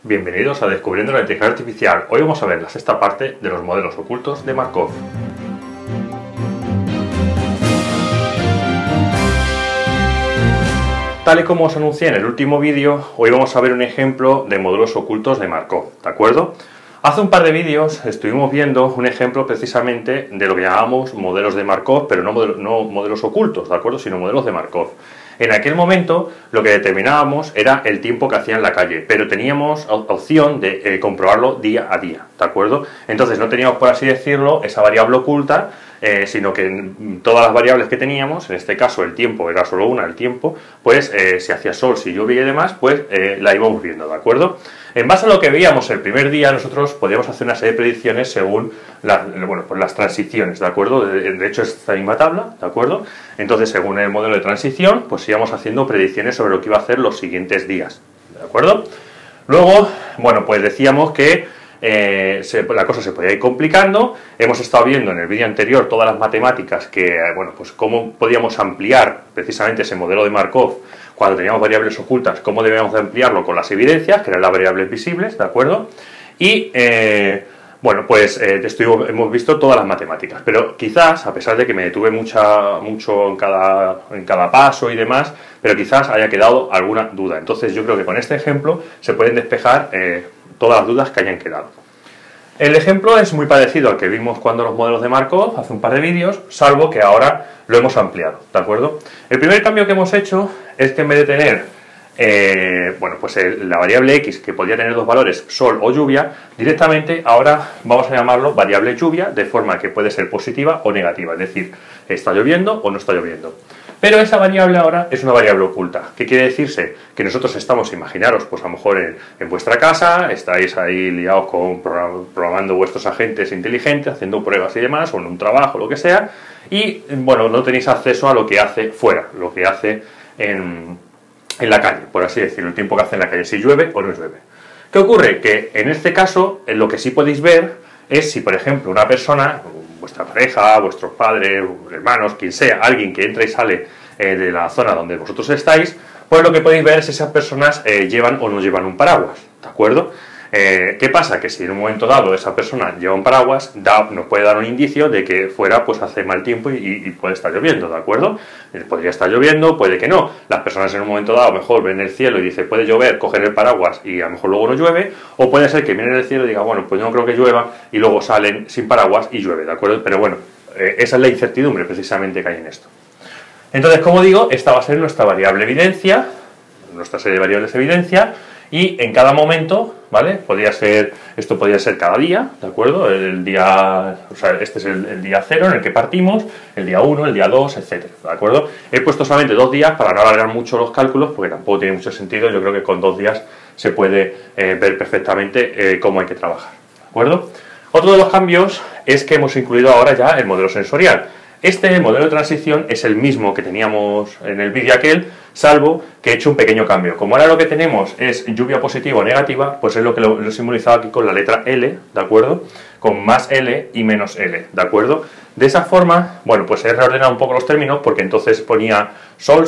Bienvenidos a Descubriendo la Inteligencia Artificial. Hoy vamos a ver la sexta parte de los modelos ocultos de Markov. Tal y como os anuncié en el último vídeo, hoy vamos a ver un ejemplo de modelos ocultos de Markov, ¿de acuerdo? Hace un par de vídeos estuvimos viendo un ejemplo precisamente de lo que llamamos modelos de Markov, pero no modelos ocultos, ¿de acuerdo? Sino modelos de Markov. En aquel momento lo que determinábamos era el tiempo que hacía en la calle, pero teníamos opción de comprobarlo día a día, ¿de acuerdo? Entonces no teníamos, por así decirlo, esa variable oculta, sino que todas las variables que teníamos, en este caso el tiempo era solo una, el tiempo, pues si hacía sol, si llovía y demás, pues la íbamos viendo, ¿de acuerdo? En base a lo que veíamos el primer día, nosotros podíamos hacer una serie de predicciones según las transiciones, ¿de acuerdo? De hecho, es esta misma tabla, ¿de acuerdo? Entonces, según el modelo de transición, pues íbamos haciendo predicciones sobre lo que iba a hacer los siguientes días, ¿de acuerdo? Luego, bueno, pues decíamos que la cosa se podía ir complicando. Hemos estado viendo en el vídeo anterior todas las matemáticas que, bueno, pues cómo podíamos ampliar precisamente ese modelo de Markov cuando teníamos variables ocultas, cómo debíamos de ampliarlo con las evidencias, que eran las variables visibles, ¿de acuerdo? Y, bueno, pues hemos visto todas las matemáticas, pero quizás, a pesar de que me detuve mucho en cada paso y demás, pero quizás haya quedado alguna duda. Entonces yo creo que con este ejemplo se pueden despejar todas las dudas que hayan quedado. El ejemplo es muy parecido al que vimos cuando los modelos de Markov, hace un par de vídeos, salvo que ahora lo hemos ampliado, ¿de acuerdo? El primer cambio que hemos hecho es que en vez de tener bueno, pues la variable x, que podría tener dos valores, sol o lluvia, directamente ahora vamos a llamarlo variable lluvia, de forma que puede ser positiva o negativa, es decir, está lloviendo o no está lloviendo. Pero esa variable ahora es una variable oculta. ¿Qué quiere decirse? Que nosotros estamos, imaginaros, pues a lo mejor en vuestra casa, estáis ahí liados programando vuestros agentes inteligentes, haciendo pruebas y demás, o en un trabajo, lo que sea, y bueno, no tenéis acceso a lo que hace fuera, lo que hace en la calle, por así decirlo, el tiempo que hace en la calle, si llueve o no llueve. ¿Qué ocurre? Que en este caso, lo que sí podéis ver es si, por ejemplo, una persona, vuestra pareja, vuestros padres, hermanos, quien sea, alguien que entra y sale de la zona donde vosotros estáis, pues lo que podéis ver es si esas personas llevan o no llevan un paraguas, ¿de acuerdo? ¿Qué pasa? Que si en un momento dado esa persona lleva un paraguas, nos puede dar un indicio de que fuera pues hace mal tiempo y puede estar lloviendo, ¿de acuerdo? Podría estar lloviendo, puede que no. Las personas en un momento dado a lo mejor ven el cielo y dicen puede llover, cogen el paraguas y a lo mejor luego no llueve, o puede ser que miren el cielo y digan bueno, pues yo no creo que llueva y luego salen sin paraguas y llueve, ¿de acuerdo? Pero bueno, esa es la incertidumbre precisamente que hay en esto. Entonces, como digo, esta va a ser nuestra variable evidencia, nuestra serie de variables evidencia, y en cada momento, ¿vale? Esto podría ser cada día, ¿de acuerdo? El día, o sea, este es el día 0 en el que partimos, el día 1, el día 2, etcétera, ¿de acuerdo? He puesto solamente 2 días para no alargar mucho los cálculos, porque tampoco tiene mucho sentido. Yo creo que con 2 días se puede ver perfectamente cómo hay que trabajar, ¿de acuerdo? Otro de los cambios es que hemos incluido ahora ya el modelo sensorial. Este modelo de transición es el mismo que teníamos en el vídeo aquel, salvo que he hecho un pequeño cambio. Como ahora lo que tenemos es lluvia positiva o negativa, pues es lo que lo he simbolizado aquí con la letra L, ¿de acuerdo? Con más L y menos L, ¿de acuerdo? De esa forma, bueno, pues he reordenado un poco los términos, porque entonces ponía sol,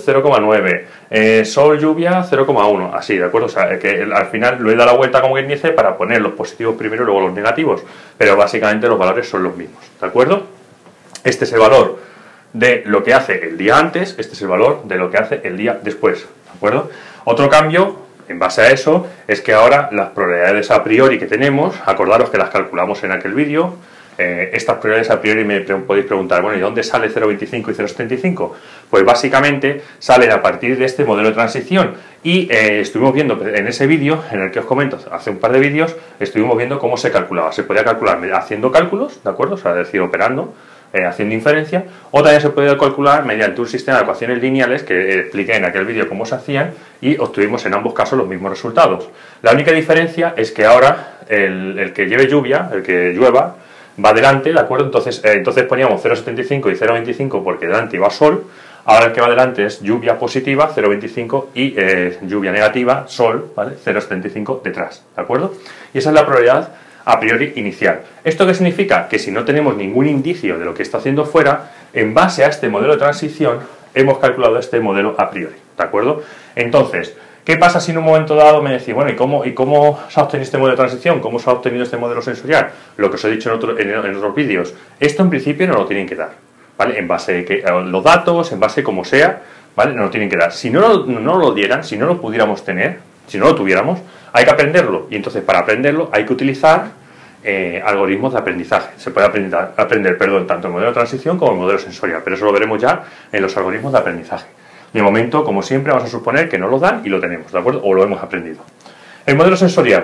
0,9, sol, lluvia, 0,1, así, ¿de acuerdo? O sea, que al final lo he dado la vuelta, como quien dice, para poner los positivos primero y luego los negativos, pero básicamente los valores son los mismos, ¿de acuerdo? Este es el valor de lo que hace el día antes, este es el valor de lo que hace el día después, ¿de acuerdo? Otro cambio, en base a eso, es que ahora las probabilidades a priori que tenemos, acordaros que las calculamos en aquel vídeo, estas probabilidades a priori me podéis preguntar, bueno, ¿y dónde sale 0,25 y 0,75? Pues básicamente salen a partir de este modelo de transición y estuvimos viendo en ese vídeo, en el que os comento, hace un par de vídeos, estuvimos viendo cómo se calculaba. Se podía calcular haciendo cálculos, ¿de acuerdo? O sea, es decir, operando, haciendo inferencia, o también se puede calcular mediante un sistema de ecuaciones lineales que expliqué en aquel vídeo cómo se hacían y obtuvimos en ambos casos los mismos resultados. La única diferencia es que ahora el que lleve lluvia, el que llueva, va adelante, ¿de acuerdo? Entonces poníamos 0,75 y 0,25 porque delante iba sol. Ahora el que va adelante es lluvia positiva, 0,25, y lluvia negativa, sol, ¿vale? 0,75 detrás, ¿de acuerdo? Y esa es la probabilidad a priori inicial. ¿Esto qué significa? Que si no tenemos ningún indicio de lo que está haciendo fuera, en base a este modelo de transición, hemos calculado este modelo a priori, ¿de acuerdo? Entonces, ¿Qué pasa si en un momento dado me decís, bueno, ¿y cómo se ha obtenido este modelo de transición? ¿Cómo se ha obtenido este modelo sensorial? Lo que os he dicho en otros vídeos. Esto en principio no lo tienen que dar, ¿vale? En base a los datos, en base como sea, ¿vale? No lo tienen que dar. Si no lo dieran, si no lo pudiéramos tener, si no lo tuviéramos, hay que aprenderlo. Y entonces para aprenderlo hay que utilizar algoritmos de aprendizaje. Se puede aprender tanto el modelo de transición como el modelo sensorial, pero eso lo veremos ya en los algoritmos de aprendizaje. De momento, como siempre, vamos a suponer que nos lo dan y lo tenemos, ¿de acuerdo? O lo hemos aprendido. El modelo sensorial.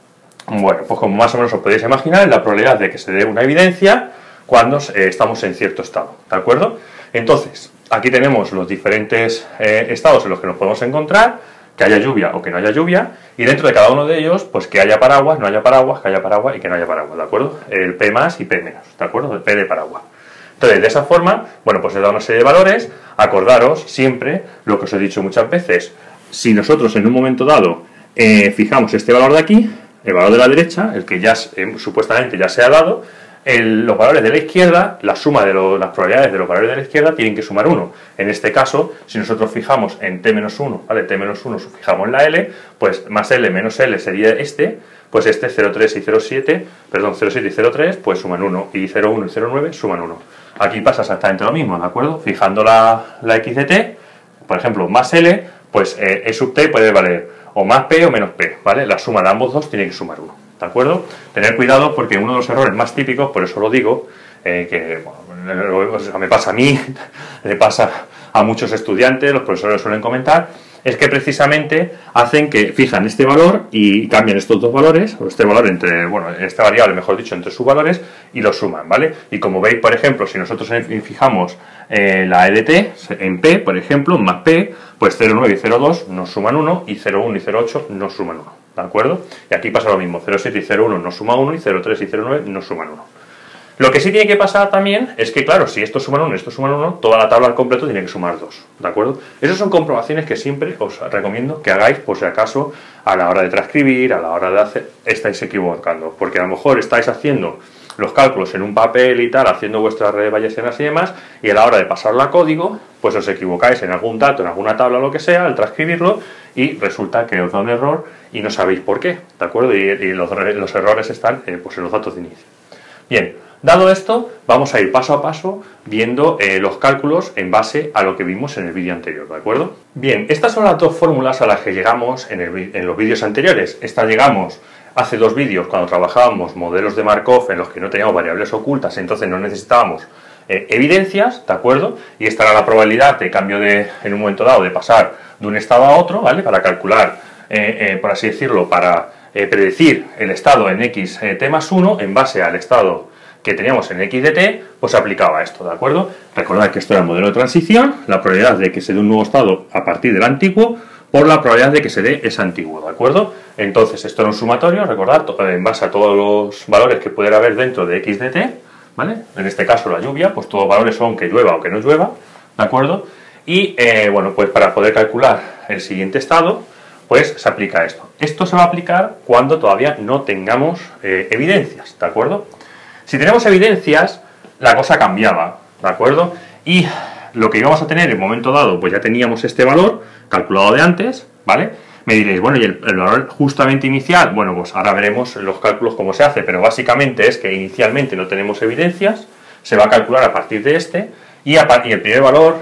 Bueno, pues como más o menos os podéis imaginar, es la probabilidad de que se dé una evidencia cuando estamos en cierto estado, ¿de acuerdo? Entonces, aquí tenemos los diferentes estados en los que nos podemos encontrar, que haya lluvia o que no haya lluvia, y dentro de cada uno de ellos, pues que haya paraguas, no haya paraguas, que haya paraguas y que no haya paraguas, ¿de acuerdo? El P más y P menos, ¿de acuerdo? El P de paraguas. Entonces, de esa forma, bueno, pues se da una serie de valores. Acordaros siempre lo que os he dicho muchas veces. Si nosotros en un momento dado fijamos este valor de aquí, el valor de la derecha, el que ya supuestamente ya se ha dado, los valores de la izquierda, la suma de las probabilidades de los valores de la izquierda tienen que sumar 1. En este caso, si nosotros fijamos en T-1, ¿vale? T-1 fijamos la L, pues más L menos L sería pues este 0,3 y 0,7, perdón, 0,7 y 0,3, pues suman 1, y 0,1 y 0,9 suman 1. Aquí pasa exactamente lo mismo, ¿de acuerdo? Fijando la x de t, por ejemplo, más L, pues E sub t puede valer o más P o menos P, ¿vale? La suma de ambos dos tiene que sumar 1, ¿de acuerdo? Tener cuidado porque uno de los errores más típicos, por eso lo digo, que bueno, me pasa a mí, le pasa a muchos estudiantes, los profesores lo suelen comentar, es que precisamente hacen que fijan este valor y cambian estos dos valores, o este valor esta variable, mejor dicho, entre sus valores y los suman, ¿vale? Y como veis, por ejemplo, si nosotros fijamos la E de t en P, por ejemplo, más P, pues 0,9 y 0,2 nos suman 1 y 0,1 y 0,8 nos suman 1, ¿de acuerdo? Y aquí pasa lo mismo, 0,7 y 0,1 nos suman 1 y 0,3 y 0,9 nos suman 1. Lo que sí tiene que pasar también es que, claro, si estos suman 1 y estos suman 1, toda la tabla al completo tiene que sumar 2, ¿de acuerdo? Esas son comprobaciones que siempre os recomiendo que hagáis, por si acaso, a la hora de transcribir, a la hora de hacer, estáis equivocando, porque a lo mejor estáis haciendo los cálculos en un papel y tal, haciendo vuestras redes bayesianas y demás, y a la hora de pasarlo a código, pues os equivocáis en algún dato, en alguna tabla o lo que sea, al transcribirlo, y resulta que os da un error y no sabéis por qué, ¿de acuerdo? Y los errores están pues en los datos de inicio. Bien. Dado esto, vamos a ir paso a paso viendo los cálculos en base a lo que vimos en el vídeo anterior, ¿de acuerdo? Bien, estas son las dos fórmulas a las que llegamos en los vídeos anteriores. Esta llegamos hace dos vídeos cuando trabajábamos modelos de Markov en los que no teníamos variables ocultas, entonces no necesitábamos evidencias, ¿de acuerdo? Y esta era la probabilidad de cambio en un momento dado de pasar de un estado a otro, ¿vale? Para calcular, por así decirlo, para predecir el estado en x t más 1 en base al estado que teníamos en x de t, pues se aplicaba esto, ¿de acuerdo? Recordad que esto era el modelo de transición, la probabilidad de que se dé un nuevo estado a partir del antiguo por la probabilidad de que se dé ese antiguo, ¿de acuerdo? Entonces, esto era un sumatorio, recordad, en base a todos los valores que pudiera haber dentro de x de t, ¿vale? En este caso la lluvia, pues todos los valores son que llueva o que no llueva, ¿de acuerdo? Y, bueno, pues para poder calcular el siguiente estado, pues se aplica esto. Esto se va a aplicar cuando todavía no tengamos evidencias, ¿de acuerdo? Si tenemos evidencias, la cosa cambiaba, ¿de acuerdo? Y lo que íbamos a tener en un momento dado, pues ya teníamos este valor calculado de antes, ¿vale? Me diréis, bueno, ¿y el valor justamente inicial? Bueno, pues ahora veremos los cálculos cómo se hace, pero básicamente es que inicialmente no tenemos evidencias, se va a calcular a partir de este, y el primer valor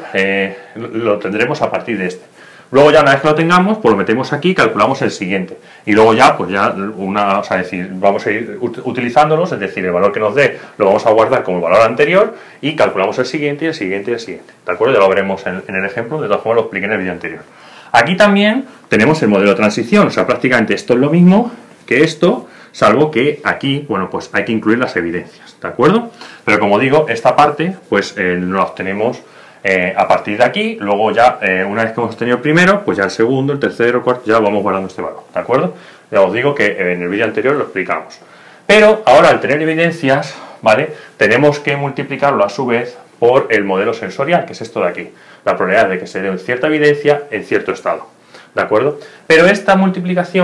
lo tendremos a partir de este. Luego ya una vez que lo tengamos, pues lo metemos aquí y calculamos el siguiente. Y luego ya, pues ya vamos a ir utilizándolos, es decir, el valor que nos dé lo vamos a guardar como el valor anterior y calculamos el siguiente y el siguiente y el siguiente. ¿De acuerdo? Ya lo veremos en el ejemplo, de todas formas lo expliqué en el vídeo anterior. Aquí también tenemos el modelo de transición, o sea, prácticamente esto es lo mismo que esto, salvo que aquí, bueno, pues hay que incluir las evidencias, ¿de acuerdo? Pero como digo, esta parte, pues no la obtenemos a partir de aquí, luego ya, una vez que hemos tenido el primero, pues ya el segundo, el tercero, el cuarto, ya vamos guardando este valor, ¿de acuerdo? Ya os digo que en el vídeo anterior lo explicamos. Pero ahora, al tener evidencias, ¿vale? Tenemos que multiplicarlo a su vez por el modelo sensorial, que es esto de aquí, la probabilidad de que se dé cierta evidencia en cierto estado, ¿de acuerdo? Pero esta multiplicación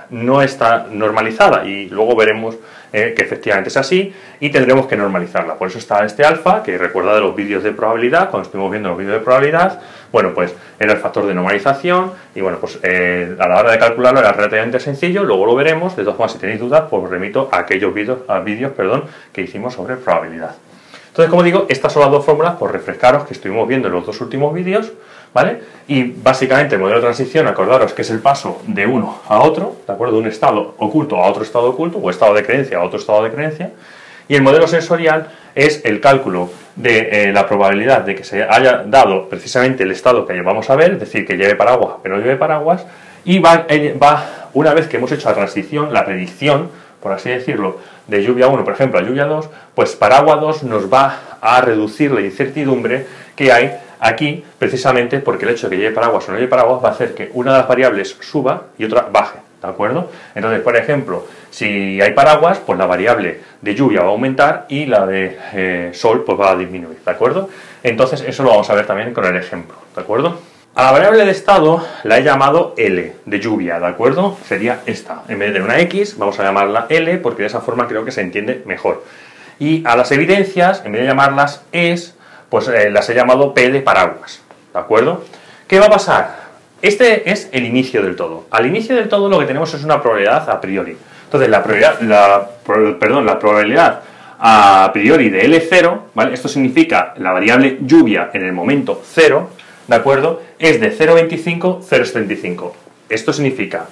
no está normalizada, y luego veremos que efectivamente es así, y tendremos que normalizarla. Por eso está este alfa, que recuerda de los vídeos de probabilidad, cuando estuvimos viendo los vídeos de probabilidad, bueno, pues era el factor de normalización, y bueno, pues a la hora de calcularlo era relativamente sencillo, luego lo veremos. De todas formas, si tenéis dudas, pues os remito a aquellos vídeos que hicimos sobre probabilidad. Entonces, como digo, estas son las dos fórmulas, por refrescaros, que estuvimos viendo en los dos últimos vídeos, ¿vale? Y básicamente el modelo de transición, acordaros que es el paso de uno a otro, ¿de acuerdo? De un estado oculto a otro estado oculto, o estado de creencia a otro estado de creencia. Y el modelo sensorial es el cálculo de la probabilidad de que se haya dado precisamente el estado que vamos a ver, es decir, que lleve paraguas o que no lleve paraguas, y una vez que hemos hecho la transición, la predicción, por así decirlo, de lluvia 1, por ejemplo, a lluvia 2, pues paraguas 2 nos va a reducir la incertidumbre que hay aquí, precisamente porque el hecho de que lleve paraguas o no lleve paraguas va a hacer que una de las variables suba y otra baje, ¿de acuerdo? Entonces, por ejemplo, si hay paraguas, pues la variable de lluvia va a aumentar y la de sol pues va a disminuir, ¿de acuerdo? Entonces, eso lo vamos a ver también con el ejemplo, ¿de acuerdo? A la variable de estado la he llamado L, de lluvia, ¿de acuerdo? Sería esta. En vez de una X, vamos a llamarla L, porque de esa forma creo que se entiende mejor. Y a las evidencias, en vez de llamarlas ES, pues las he llamado P de paraguas, ¿de acuerdo? ¿Qué va a pasar? Este es el inicio del todo. Al inicio del todo lo que tenemos es una probabilidad a priori. Entonces, la probabilidad a priori de L0, ¿vale? Esto significa la variable lluvia en el momento 0, ¿de acuerdo? Es de 0,25, 0,75. Esto significa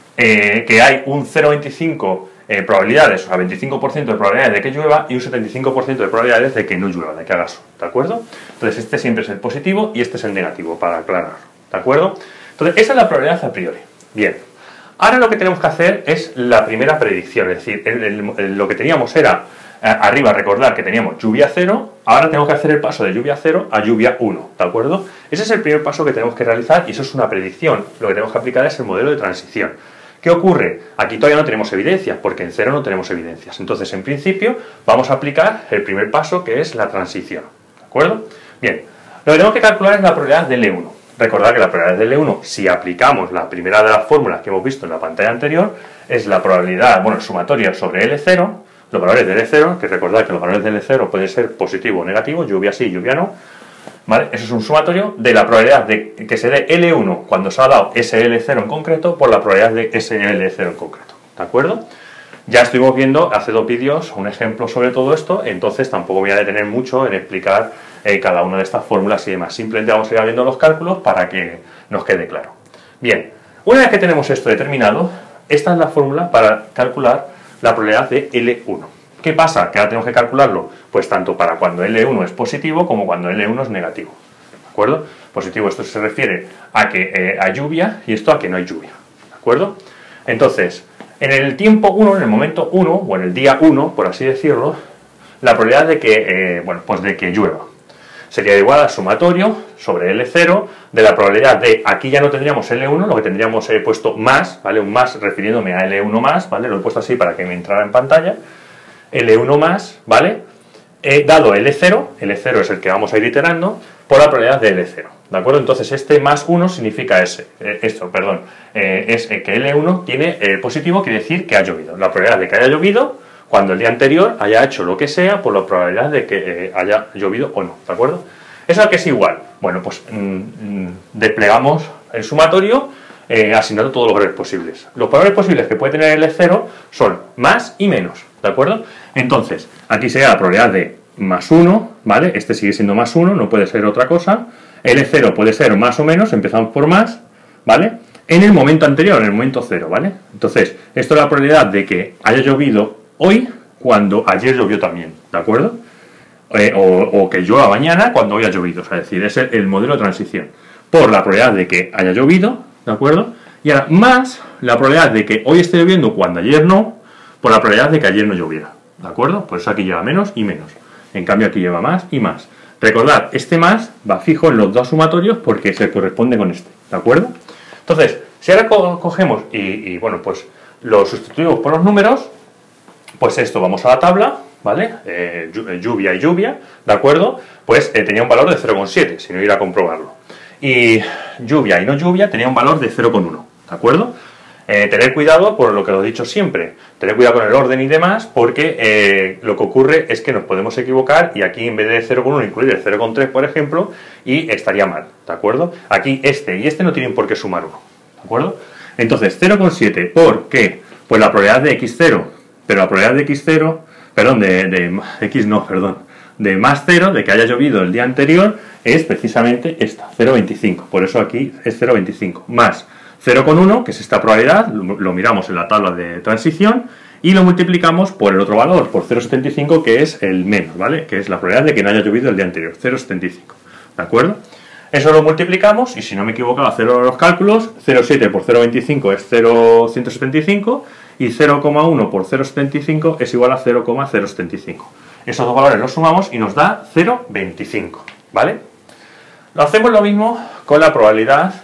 que hay un 0,25 probabilidades, o sea, 25% de probabilidades de que llueva y un 75% de probabilidades de que no llueva, de que haga sol, ¿de acuerdo? Entonces, este siempre es el positivo y este es el negativo, para aclarar, ¿de acuerdo? Entonces, esa es la probabilidad a priori. Bien. Ahora lo que tenemos que hacer es la primera predicción, es decir, lo que teníamos era, arriba recordar que teníamos lluvia 0, ahora tenemos que hacer el paso de lluvia 0 a lluvia 1, ¿de acuerdo? Ese es el primer paso que tenemos que realizar y eso es una predicción. Lo que tenemos que aplicar es el modelo de transición. ¿Qué ocurre? Aquí todavía no tenemos evidencias, porque en 0 no tenemos evidencias. Entonces, en principio, vamos a aplicar el primer paso, que es la transición, ¿de acuerdo? Bien, lo que tenemos que calcular es la probabilidad de L1. Recordad que la probabilidad de L1, si aplicamos la primera de las fórmulas que hemos visto en la pantalla anterior, es la probabilidad, bueno, sumatoria sobre L0, los valores de L0, que recordad que los valores de L0 pueden ser positivo o negativo, lluvia sí, lluvia no, ¿vale? Eso es un sumatorio de la probabilidad de que se dé L1 cuando se ha dado ese L0 en concreto por la probabilidad de ese L0 en concreto, ¿de acuerdo? Ya estuvimos viendo hace dos vídeos un ejemplo sobre todo esto, entonces tampoco voy a detener mucho en explicar cada una de estas fórmulas y demás. Simplemente vamos a ir viendo los cálculos para que nos quede claro. Bien, una vez que tenemos esto determinado, esta es la fórmula para calcular la probabilidad de L1. ¿Qué pasa? Que ahora tenemos que calcularlo, pues tanto para cuando L1 es positivo como cuando L1 es negativo. ¿De acuerdo? Positivo, esto se refiere a que hay lluvia y esto a que no hay lluvia. ¿De acuerdo? Entonces, en el tiempo 1, en el momento 1, o en el día 1, por así decirlo, la probabilidad de que, de que llueva sería igual al sumatorio sobre L0 de la probabilidad de, aquí ya no tendríamos L1, lo que tendríamos puesto más, ¿vale? Un más refiriéndome a L1 más, ¿vale? Lo he puesto así para que me entrara en pantalla. L1 más, ¿vale? Dado L0, L0 es el que vamos a ir iterando, por la probabilidad de L0, ¿de acuerdo? Entonces este más 1 significa es que L1 tiene positivo, quiere decir que ha llovido. La probabilidad de que haya llovido cuando el día anterior haya hecho lo que sea por la probabilidad de que haya llovido o no, ¿de acuerdo? ¿Eso a qué es igual? Bueno, pues desplegamos el sumatorio asignando todos los valores posibles. Los valores posibles que puede tener L0 son más y menos, ¿de acuerdo? Entonces, aquí sería la probabilidad de más 1, ¿vale? Este sigue siendo más 1, no puede ser otra cosa. L0 puede ser más o menos, empezamos por más, ¿vale? En el momento anterior, en el momento 0, ¿vale? Entonces, esto es la probabilidad de que haya llovido hoy cuando ayer llovió también, ¿de acuerdo? O que llueva mañana cuando hoy ha llovido, o sea, es decir, es el modelo de transición. Por la probabilidad de que haya llovido, ¿de acuerdo? Y ahora, más la probabilidad de que hoy esté lloviendo cuando ayer no, por la probabilidad de que ayer no lloviera, ¿de acuerdo? Por eso aquí lleva menos y menos. En cambio aquí lleva más y más. Recordad, este más va fijo en los dos sumatorios porque se corresponde con este, ¿de acuerdo? Entonces, si ahora cogemos y pues lo sustituimos por los números, pues esto, vamos a la tabla, ¿vale? Lluvia y lluvia, ¿de acuerdo? Pues tenía un valor de 0,7, si no ir a comprobarlo. Y lluvia y no lluvia tenía un valor de 0,1, ¿de acuerdo? Tener cuidado por lo que lo he dicho siempre, tener cuidado con el orden y demás, porque lo que ocurre es que nos podemos equivocar y aquí en vez de 0,1 incluir el 0,3, por ejemplo, y estaría mal, ¿de acuerdo? Aquí este y este no tienen por qué sumar 1, ¿de acuerdo? Entonces, 0,7, ¿por qué? Pues la probabilidad de x0, pero la probabilidad de x0, perdón, de más 0, de que haya llovido el día anterior, es precisamente esta, 0,25, por eso aquí es 0,25, más 0,1, que es esta probabilidad, lo miramos en la tabla de transición, y lo multiplicamos por el otro valor, por 0,75, que es el menos, ¿vale? Que es la probabilidad de que no haya llovido el día anterior, 0,75, ¿de acuerdo? Eso lo multiplicamos, y si no me equivoco, a hacer los cálculos, 0,7 por 0,25 es 0,175, y 0,1 por 0,75 es igual a 0,075. Esos dos valores los sumamos y nos da 0,25, ¿vale? Lo hacemos lo mismo con la probabilidad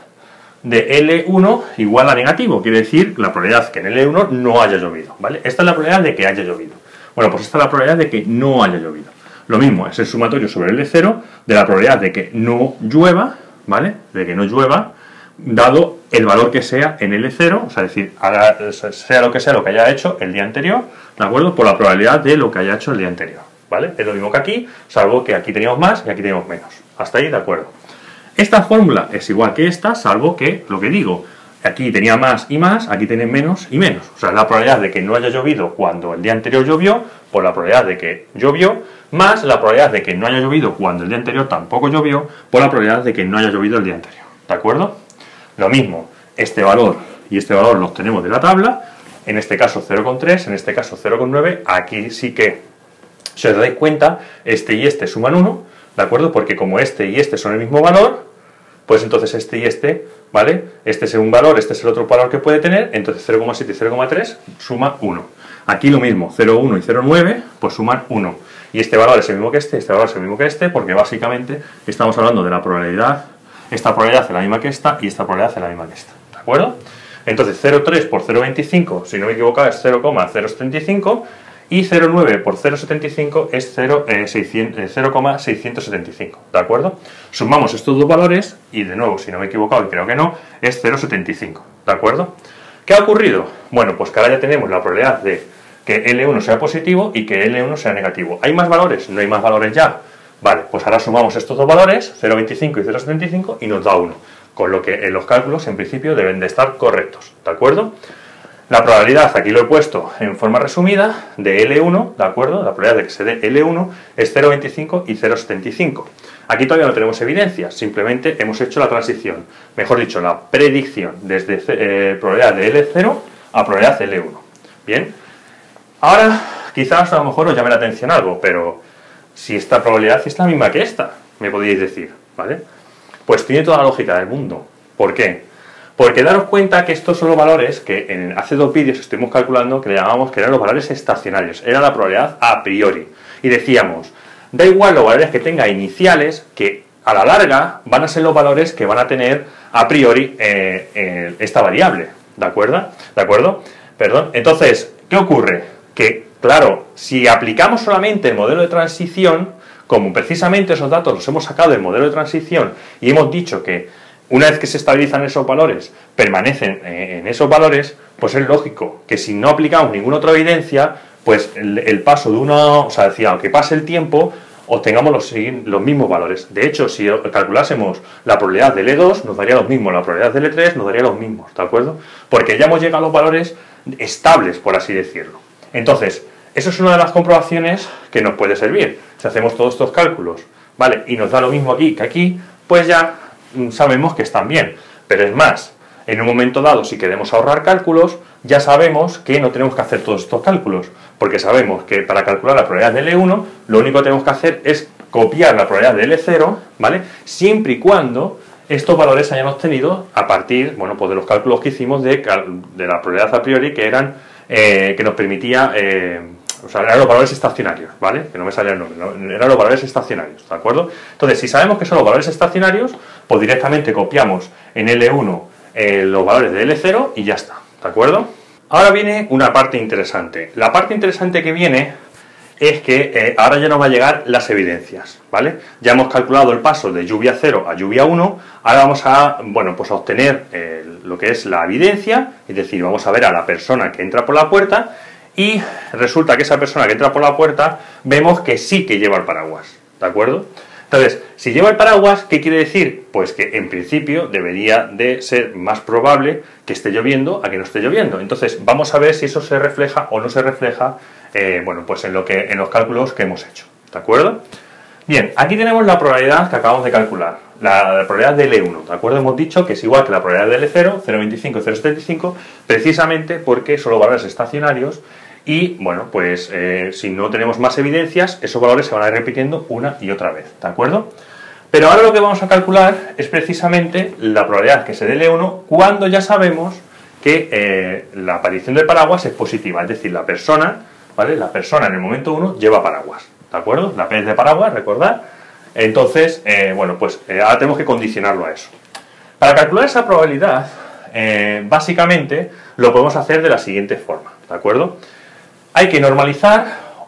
de L1 igual a negativo, quiere decir la probabilidad que en L1 no haya llovido, ¿vale? Esta es la probabilidad de que haya llovido. Bueno, pues esta es la probabilidad de que no haya llovido. Lo mismo, es el sumatorio sobre L0 de la probabilidad de que no llueva, ¿vale? De que no llueva, dado el valor que sea en L0, o sea, es decir, sea lo que haya hecho el día anterior, ¿de acuerdo? Por la probabilidad de lo que haya hecho el día anterior, ¿vale? Es lo mismo que aquí, salvo que aquí teníamos más y aquí teníamos menos. Hasta ahí, ¿de acuerdo? Esta fórmula es igual que esta, salvo que, lo que digo, aquí tenía más y más, aquí tiene menos y menos. O sea, la probabilidad de que no haya llovido cuando el día anterior llovió, por la probabilidad de que llovió, más la probabilidad de que no haya llovido cuando el día anterior tampoco llovió, por la probabilidad de que no haya llovido el día anterior. ¿De acuerdo? Lo mismo, este valor y este valor los tenemos de la tabla, en este caso 0,3, en este caso 0,9, aquí sí que, si os dais cuenta, este y este suman 1, ¿de acuerdo? Porque como este y este son el mismo valor, pues entonces este y este, ¿vale? Este es un valor, este es el otro valor que puede tener, entonces 0,7 y 0,3 suma 1. Aquí lo mismo, 0,1 y 0,9, pues suman 1. Y este valor es el mismo que este valor es el mismo que este, porque básicamente estamos hablando de la probabilidad, esta probabilidad es la misma que esta y esta probabilidad es la misma que esta, ¿de acuerdo? Entonces 0,3 por 0,25, si no me equivoco, es 0,075, y 0,9 por 0,75 es 0,675, ¿de acuerdo? Sumamos estos dos valores y, de nuevo, si no me he equivocado, y creo que no, es 0,75, ¿de acuerdo? ¿Qué ha ocurrido? Bueno, pues que ahora ya tenemos la probabilidad de que L1 sea positivo y que L1 sea negativo. ¿Hay más valores? No hay más valores ya. Vale, pues ahora sumamos estos dos valores, 0,25 y 0,75, y nos da 1, con lo que en los cálculos, en principio, deben de estar correctos, ¿de acuerdo? La probabilidad, aquí lo he puesto en forma resumida, de L1, ¿de acuerdo? La probabilidad de que se dé L1 es 0,25 y 0,75. Aquí todavía no tenemos evidencia, simplemente hemos hecho la transición, mejor dicho, la predicción desde probabilidad de L0 a probabilidad de L1. Bien, ahora quizás a lo mejor os llame la atención algo, pero si esta probabilidad es la misma que esta, me podéis decir, ¿vale? Pues tiene toda la lógica del mundo. ¿Por qué? Porque daros cuenta que estos son los valores que hace dos vídeos estuvimos calculando que le llamábamos que eran los valores estacionarios, era la probabilidad a priori. Y decíamos, da igual los valores que tenga iniciales, que a la larga van a ser los valores que van a tener a priori esta variable, ¿de acuerdo? ¿De acuerdo? Perdón. Entonces, ¿qué ocurre? Que, claro, si aplicamos solamente el modelo de transición, como precisamente esos datos los hemos sacado del modelo de transición y hemos dicho que una vez que se estabilizan esos valores, permanecen en esos valores, pues es lógico que si no aplicamos ninguna otra evidencia, pues el paso de uno, o sea, decía, aunque pase el tiempo, obtengamos los mismos valores. De hecho, si calculásemos la probabilidad de L2, nos daría los mismos, la probabilidad de L3 nos daría los mismos, ¿de acuerdo? Porque ya hemos llegado a los valores estables, por así decirlo. Entonces, eso es una de las comprobaciones que nos puede servir. Si hacemos todos estos cálculos, ¿vale? Y nos da lo mismo aquí que aquí, pues ya sabemos que están bien, pero es más, en un momento dado, si queremos ahorrar cálculos, ya sabemos que no tenemos que hacer todos estos cálculos, porque sabemos que para calcular la probabilidad de L1, lo único que tenemos que hacer es copiar la probabilidad de L0, ¿vale? Siempre y cuando estos valores se hayan obtenido a partir, bueno, pues de los cálculos que hicimos de la probabilidad a priori, que eran, que nos permitía, o sea, eran los valores estacionarios, ¿vale? Que no me salía el nombre, ¿no? Eran los valores estacionarios, ¿de acuerdo? Entonces, si sabemos que son los valores estacionarios, pues directamente copiamos en L1 los valores de L0 y ya está, ¿de acuerdo? Ahora viene una parte interesante. La parte interesante que viene es que ahora ya nos va a llegar las evidencias, ¿vale? Ya hemos calculado el paso de lluvia 0 a lluvia 1, ahora vamos a, bueno, pues a obtener lo que es la evidencia, es decir, vamos a ver a la persona que entra por la puerta y resulta que esa persona que entra por la puerta vemos que sí que lleva el paraguas, ¿de acuerdo? Entonces, si lleva el paraguas, ¿qué quiere decir? Pues que en principio debería de ser más probable que esté lloviendo a que no esté lloviendo. Entonces, vamos a ver si eso se refleja o no se refleja, bueno, pues en los cálculos que hemos hecho, ¿de acuerdo? Bien, aquí tenemos la probabilidad que acabamos de calcular, la probabilidad de L1, ¿de acuerdo? Hemos dicho que es igual que la probabilidad de L0, 0,25 y 0,75, precisamente porque son los valores estacionarios. Y, bueno, pues si no tenemos más evidencias, esos valores se van a ir repitiendo una y otra vez, ¿de acuerdo? Pero ahora lo que vamos a calcular es precisamente la probabilidad que se dé L1 cuando ya sabemos que la aparición del paraguas es positiva, es decir, la persona, ¿vale? La persona en el momento 1 lleva paraguas, ¿de acuerdo? La P es de paraguas, recordad. Entonces, bueno, pues ahora tenemos que condicionarlo a eso. Para calcular esa probabilidad, básicamente lo podemos hacer de la siguiente forma, ¿de acuerdo? Hay que normalizar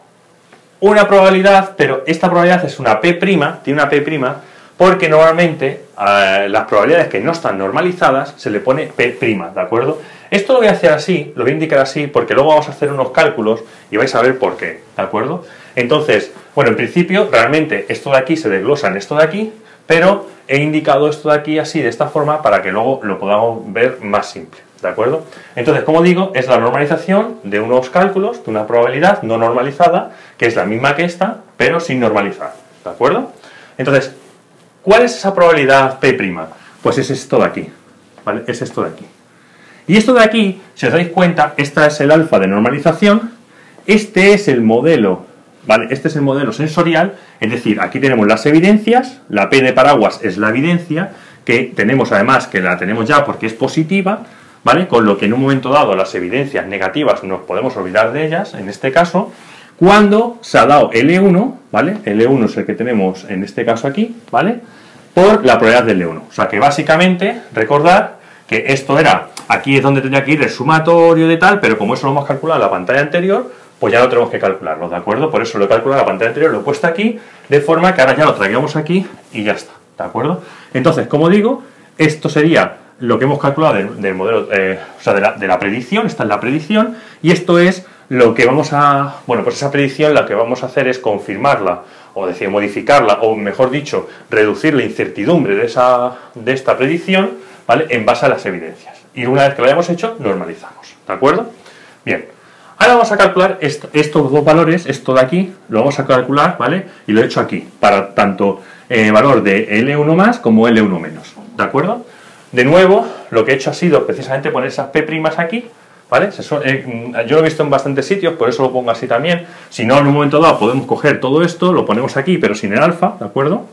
una probabilidad, pero esta probabilidad es una P', tiene una P', porque normalmente las probabilidades que no están normalizadas se le pone P', ¿de acuerdo? Esto lo voy a hacer así, lo voy a indicar así, porque luego vamos a hacer unos cálculos y vais a ver por qué, ¿de acuerdo? Entonces, bueno, en principio, realmente esto de aquí se desglosa en esto de aquí, pero he indicado esto de aquí así, de esta forma, para que luego lo podamos ver más simple, ¿de acuerdo? Entonces, como digo, es la normalización de unos cálculos, de una probabilidad no normalizada, que es la misma que esta, pero sin normalizar, ¿de acuerdo? Entonces, ¿cuál es esa probabilidad P'? Pues es esto de aquí, ¿vale? Es esto de aquí. Y esto de aquí, si os dais cuenta, esta es el alfa de normalización, este es el modelo, ¿vale? Este es el modelo sensorial, es decir, aquí tenemos las evidencias, la P de paraguas es la evidencia, que tenemos además, que la tenemos ya porque es positiva, ¿vale? Con lo que en un momento dado las evidencias negativas nos podemos olvidar de ellas, en este caso, cuando se ha dado L1, ¿vale? L1 es el que tenemos en este caso aquí, ¿vale? Por la probabilidad de L1. O sea que básicamente, recordad que esto era, aquí es donde tendría que ir el sumatorio de tal, pero como eso lo hemos calculado en la pantalla anterior, pues ya no tenemos que calcularlo, ¿de acuerdo? Por eso lo he calculado en la pantalla anterior, lo he puesto aquí, de forma que ahora ya lo traigamos aquí y ya está, ¿de acuerdo? Entonces, como digo, esto sería lo que hemos calculado del modelo, o sea, de la predicción, esta es la predicción, y esto es lo que vamos a, bueno, pues esa predicción la que vamos a hacer es confirmarla, o decir, modificarla, o mejor dicho, reducir la incertidumbre de esta predicción, ¿vale? En base a las evidencias. Y una vez que lo hayamos hecho, normalizamos, ¿de acuerdo? Bien. Ahora vamos a calcular estos dos valores, esto de aquí, lo vamos a calcular, ¿vale? Y lo he hecho aquí, para tanto valor de L1 más como L1 menos, ¿de acuerdo? De nuevo, lo que he hecho ha sido precisamente poner esas P' aquí, ¿vale? Yo lo he visto en bastantes sitios, por eso lo pongo así también. Si no, en un momento dado podemos coger todo esto, lo ponemos aquí, pero sin el alfa, ¿de acuerdo?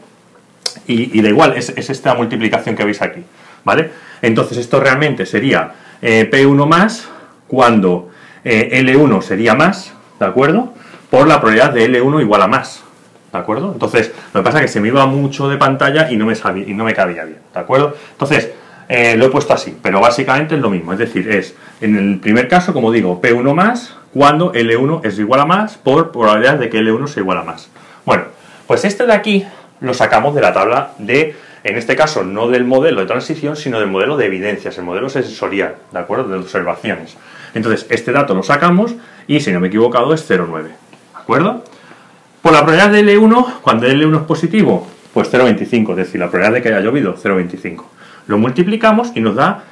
Y da igual, es esta multiplicación que veis aquí, ¿vale? Entonces esto realmente sería P1 más cuando L1 sería más, ¿de acuerdo? Por la probabilidad de L1 igual a más, ¿de acuerdo? Entonces, lo que pasa es que se me iba mucho de pantalla y no me cabía bien, ¿de acuerdo? Entonces, lo he puesto así, pero básicamente es lo mismo, es decir, es, en el primer caso, como digo, P1 más cuando L1 es igual a más por probabilidad de que L1 sea igual a más. Bueno, pues este de aquí lo sacamos de la tabla de, en este caso, no del modelo de transición, sino del modelo de evidencias, el modelo sensorial, ¿de acuerdo? De observaciones. Entonces, este dato lo sacamos y, si no me he equivocado, es 0,9, ¿de acuerdo? Por la probabilidad de L1, cuando L1 es positivo, pues 0,25, es decir, la probabilidad de que haya llovido, 0,25. Lo multiplicamos y nos da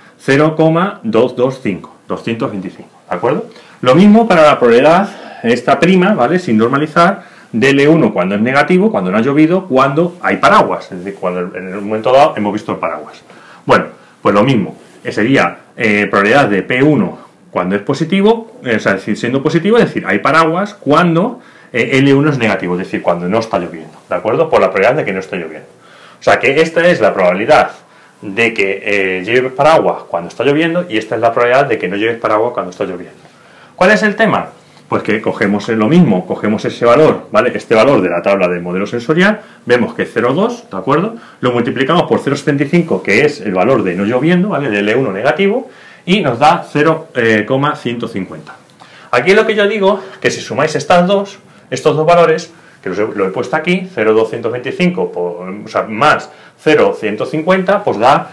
0,225, 225, ¿de acuerdo? Lo mismo para la probabilidad, esta prima, ¿vale? Sin normalizar, de L1 cuando es negativo, cuando no ha llovido, cuando hay paraguas, es decir, cuando en el momento dado hemos visto el paraguas. Bueno, pues lo mismo, sería probabilidad de P1 cuando es positivo, o sea, es decir, siendo positivo, es decir, hay paraguas cuando L1 es negativo, es decir, cuando no está lloviendo, ¿de acuerdo? Por la probabilidad de que no esté lloviendo. O sea, que esta es la probabilidad de que lleves paraguas cuando está lloviendo y esta es la probabilidad de que no lleves paraguas cuando está lloviendo. ¿Cuál es el tema? Pues que cogemos lo mismo, cogemos ese valor, ¿vale? Este valor de la tabla de modelo sensorial, vemos que es 0,2, ¿de acuerdo? Lo multiplicamos por 0,75, que es el valor de no lloviendo, ¿vale? De L1 negativo, y nos da 0,150. Aquí lo que yo digo, que si sumáis estas dos, estos dos valores, que lo he puesto aquí, 0,225 o sea, más 0,150, pues da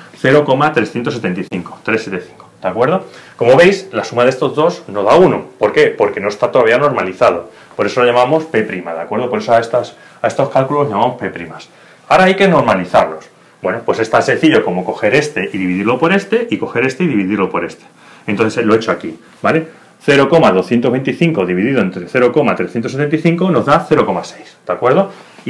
0,375, 375, ¿de acuerdo? Como veis, la suma de estos dos no da 1. ¿Por qué? Porque no está todavía normalizado. Por eso lo llamamos P', ¿de acuerdo? Por eso a estos cálculos los llamamos P'. Ahora hay que normalizarlos. Bueno, pues es tan sencillo como coger este y dividirlo por este, y coger este y dividirlo por este. Entonces lo he hecho aquí, ¿vale? 0,225 dividido entre 0,375 nos da 0,6, ¿de acuerdo? Y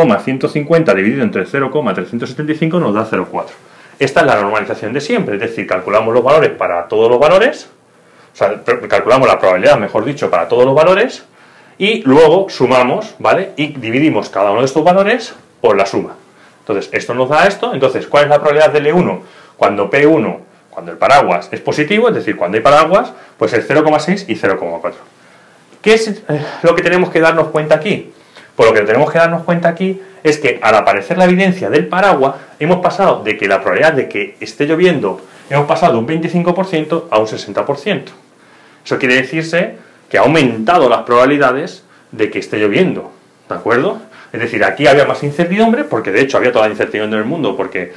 0,150 dividido entre 0,375 nos da 0,4. Esta es la normalización de siempre, es decir, calculamos los valores para todos los valores, o sea, calculamos la probabilidad, mejor dicho, para todos los valores, y luego sumamos, ¿vale? Y dividimos cada uno de estos valores por la suma. Entonces, esto nos da esto. Entonces, ¿cuál es la probabilidad del E1? Cuando P1, cuando el paraguas es positivo, es decir, cuando hay paraguas, pues es 0,6 y 0,4. ¿Qué es lo que tenemos que darnos cuenta aquí? Pues lo que tenemos que darnos cuenta aquí es que al aparecer la evidencia del paraguas, hemos pasado de que la probabilidad de que esté lloviendo, hemos pasado de un 25% a un 60%. Eso quiere decirse que ha aumentado las probabilidades de que esté lloviendo, ¿de acuerdo? Es decir, aquí había más incertidumbre, porque de hecho había toda la incertidumbre del mundo, porque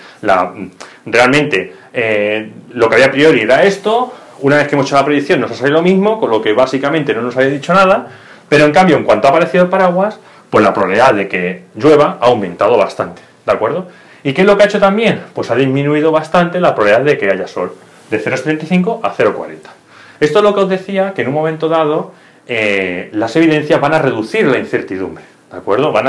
realmente lo que había a priori era esto. Una vez que hemos hecho la predicción nos ha salido lo mismo, con lo que básicamente no nos había dicho nada, pero en cambio, en cuanto ha aparecido el paraguas, pues la probabilidad de que llueva ha aumentado bastante, ¿de acuerdo? ¿Y qué es lo que ha hecho también? Pues ha disminuido bastante la probabilidad de que haya sol, de 0,75 a 0,40. Esto es lo que os decía, que en un momento dado las evidencias van a reducir la incertidumbre, ¿de acuerdo? Van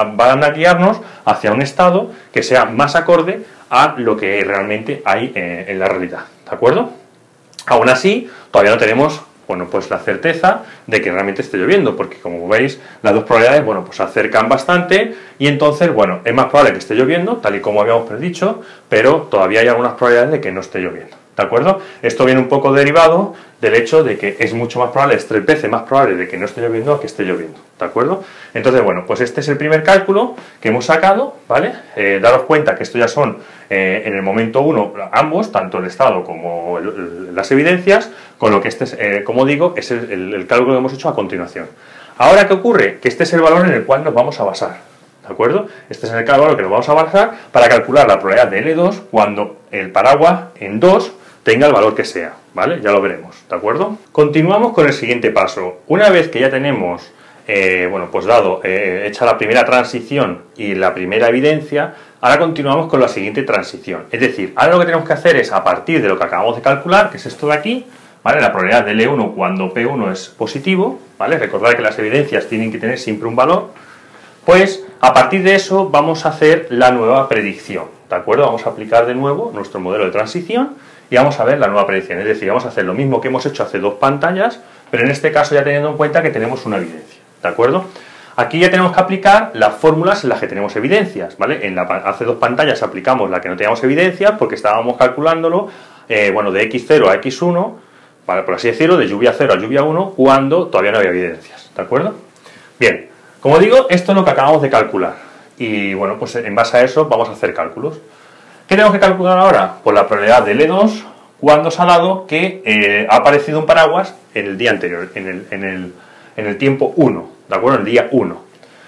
a guiarnos hacia un estado que sea más acorde a lo que realmente hay en la realidad, ¿de acuerdo? Aún así, todavía no tenemos, bueno, pues la certeza de que realmente esté lloviendo, porque como veis, las dos probabilidades, bueno, pues se acercan bastante, y entonces, bueno, es más probable que esté lloviendo, tal y como habíamos predicho, pero todavía hay algunas probabilidades de que no esté lloviendo, ¿de acuerdo? Esto viene un poco derivado del hecho de que es mucho más probable, es 3 veces más probable de que no esté lloviendo a que esté lloviendo, ¿de acuerdo? Entonces, bueno, pues este es el primer cálculo que hemos sacado, ¿vale? Daros cuenta que esto ya son, en el momento 1, ambos, tanto el estado como las evidencias, con lo que este es, como digo, es el cálculo que hemos hecho a continuación. Ahora, ¿qué ocurre? Que este es el valor en el cual nos vamos a basar, ¿de acuerdo? Este es el valor que nos vamos a basar para calcular la probabilidad de L2 cuando el paraguas en 2 tenga el valor que sea, ¿vale? Ya lo veremos, ¿de acuerdo? Continuamos con el siguiente paso. Una vez que ya tenemos, bueno, pues hecha la primera transición y la primera evidencia, ahora continuamos con la siguiente transición. Es decir, ahora lo que tenemos que hacer es, a partir de lo que acabamos de calcular, que es esto de aquí, ¿vale? La probabilidad de L1 cuando P1 es positivo, ¿vale? Recordad que las evidencias tienen que tener siempre un valor. Pues, a partir de eso, vamos a hacer la nueva predicción, ¿de acuerdo? Vamos a aplicar de nuevo nuestro modelo de transición y vamos a ver la nueva predicción. Es decir, vamos a hacer lo mismo que hemos hecho hace dos pantallas, pero en este caso ya teniendo en cuenta que tenemos una evidencia, ¿de acuerdo? Aquí ya tenemos que aplicar las fórmulas en las que tenemos evidencias, ¿vale? Hace dos pantallas aplicamos la que no teníamos evidencias porque estábamos calculándolo, bueno, de x0 a x1, ¿vale? Por así decirlo, de lluvia 0 a lluvia 1, cuando todavía no había evidencias, ¿de acuerdo? Bien, como digo, esto es lo que acabamos de calcular. Y bueno, pues en base a eso vamos a hacer cálculos. ¿Qué tenemos que calcular ahora? Pues la probabilidad de L2 cuando se ha dado que ha aparecido un paraguas en el día anterior, en el tiempo 1, ¿de acuerdo? En el día 1.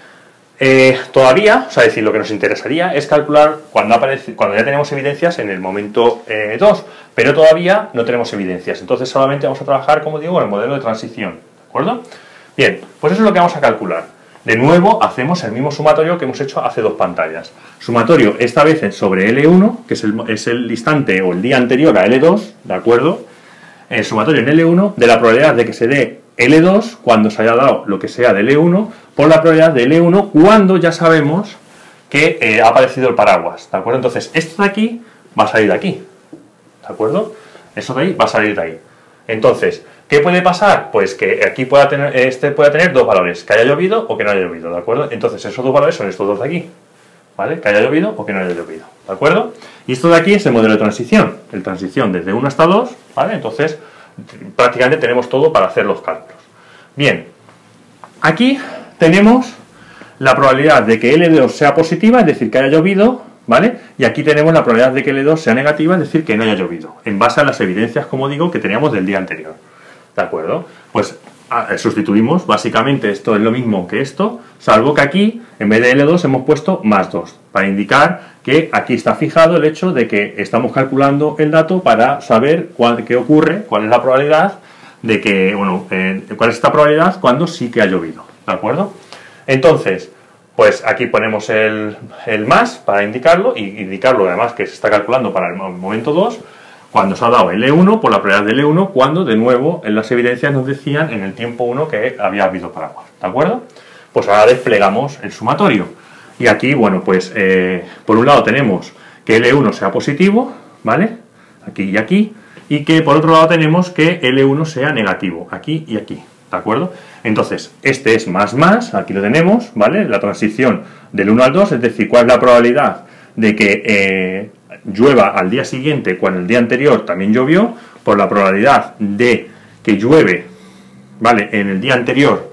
Todavía, o sea, decir, lo que nos interesaría es calcular cuando ya tenemos evidencias en el momento 2, pero todavía no tenemos evidencias. Entonces solamente vamos a trabajar, como digo, en el modelo de transición, ¿de acuerdo? Bien, pues eso es lo que vamos a calcular. De nuevo, hacemos el mismo sumatorio que hemos hecho hace dos pantallas. Sumatorio, esta vez sobre L1, que es el instante o el día anterior a L2, ¿de acuerdo? El sumatorio en L1 de la probabilidad de que se dé L2 cuando se haya dado lo que sea de L1 por la probabilidad de L1 cuando ya sabemos que ha aparecido el paraguas, ¿de acuerdo? Entonces, esto de aquí va a salir de aquí, ¿de acuerdo? Eso de ahí va a salir de ahí. Entonces, ¿qué puede pasar? Pues que aquí pueda tener dos valores, que haya llovido o que no haya llovido, ¿de acuerdo? Entonces esos dos valores son estos dos de aquí, ¿vale? Que haya llovido o que no haya llovido, ¿de acuerdo? Y esto de aquí es el modelo de transición, el transición desde 1 hasta 2, ¿vale? Entonces prácticamente tenemos todo para hacer los cálculos. Bien, aquí tenemos la probabilidad de que L2 sea positiva, es decir, que haya llovido, ¿vale? Y aquí tenemos la probabilidad de que L2 sea negativa, es decir, que no haya llovido, en base a las evidencias, como digo, que teníamos del día anterior. ¿De acuerdo? Pues sustituimos, básicamente esto es lo mismo que esto, salvo que aquí, en vez de L2, hemos puesto más 2, para indicar que aquí está fijado el hecho de que estamos calculando el dato para saber qué ocurre, cuál es la probabilidad de que, bueno, cuál es esta probabilidad cuando sí que ha llovido, ¿de acuerdo? Entonces, pues aquí ponemos el más para indicarlo, y indicarlo además que se está calculando para el momento 2, cuando se ha dado L1 por la probabilidad de L1, cuando de nuevo en las evidencias nos decían en el tiempo 1 que había habido paraguas, ¿de acuerdo? Pues ahora desplegamos el sumatorio. Y aquí, bueno, pues por un lado tenemos que L1 sea positivo, ¿vale? Aquí y aquí. Y que por otro lado tenemos que L1 sea negativo, aquí y aquí, ¿de acuerdo? Entonces, este es más, aquí lo tenemos, ¿vale? La transición del 1 al 2, es decir, cuál es la probabilidad de que llueva al día siguiente cuando el día anterior también llovió, por la probabilidad de que llueve, ¿vale?, en el día anterior,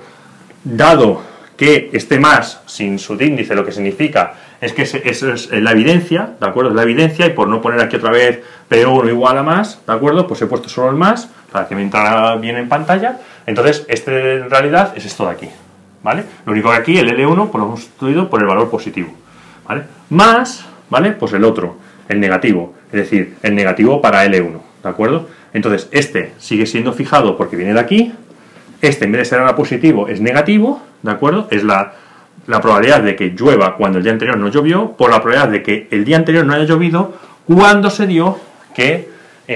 dado que esté más sin subíndice, lo que significa es que eso es la evidencia, ¿de acuerdo? Es la evidencia, y por no poner aquí otra vez P1 igual a más, ¿de acuerdo? Pues he puesto solo el más, para que me entrara bien en pantalla. Entonces, este en realidad es esto de aquí, ¿vale? Lo único que aquí, el L1, pues lo hemos sustituido por el valor positivo, ¿vale? Más, ¿vale? Pues el otro, el negativo, es decir, el negativo para L1, ¿de acuerdo? Entonces, este sigue siendo fijado porque viene de aquí, este en vez de ser ahora positivo es negativo, ¿de acuerdo? Es la probabilidad de que llueva cuando el día anterior no llovió, por la probabilidad de que el día anterior no haya llovido cuando se dio que,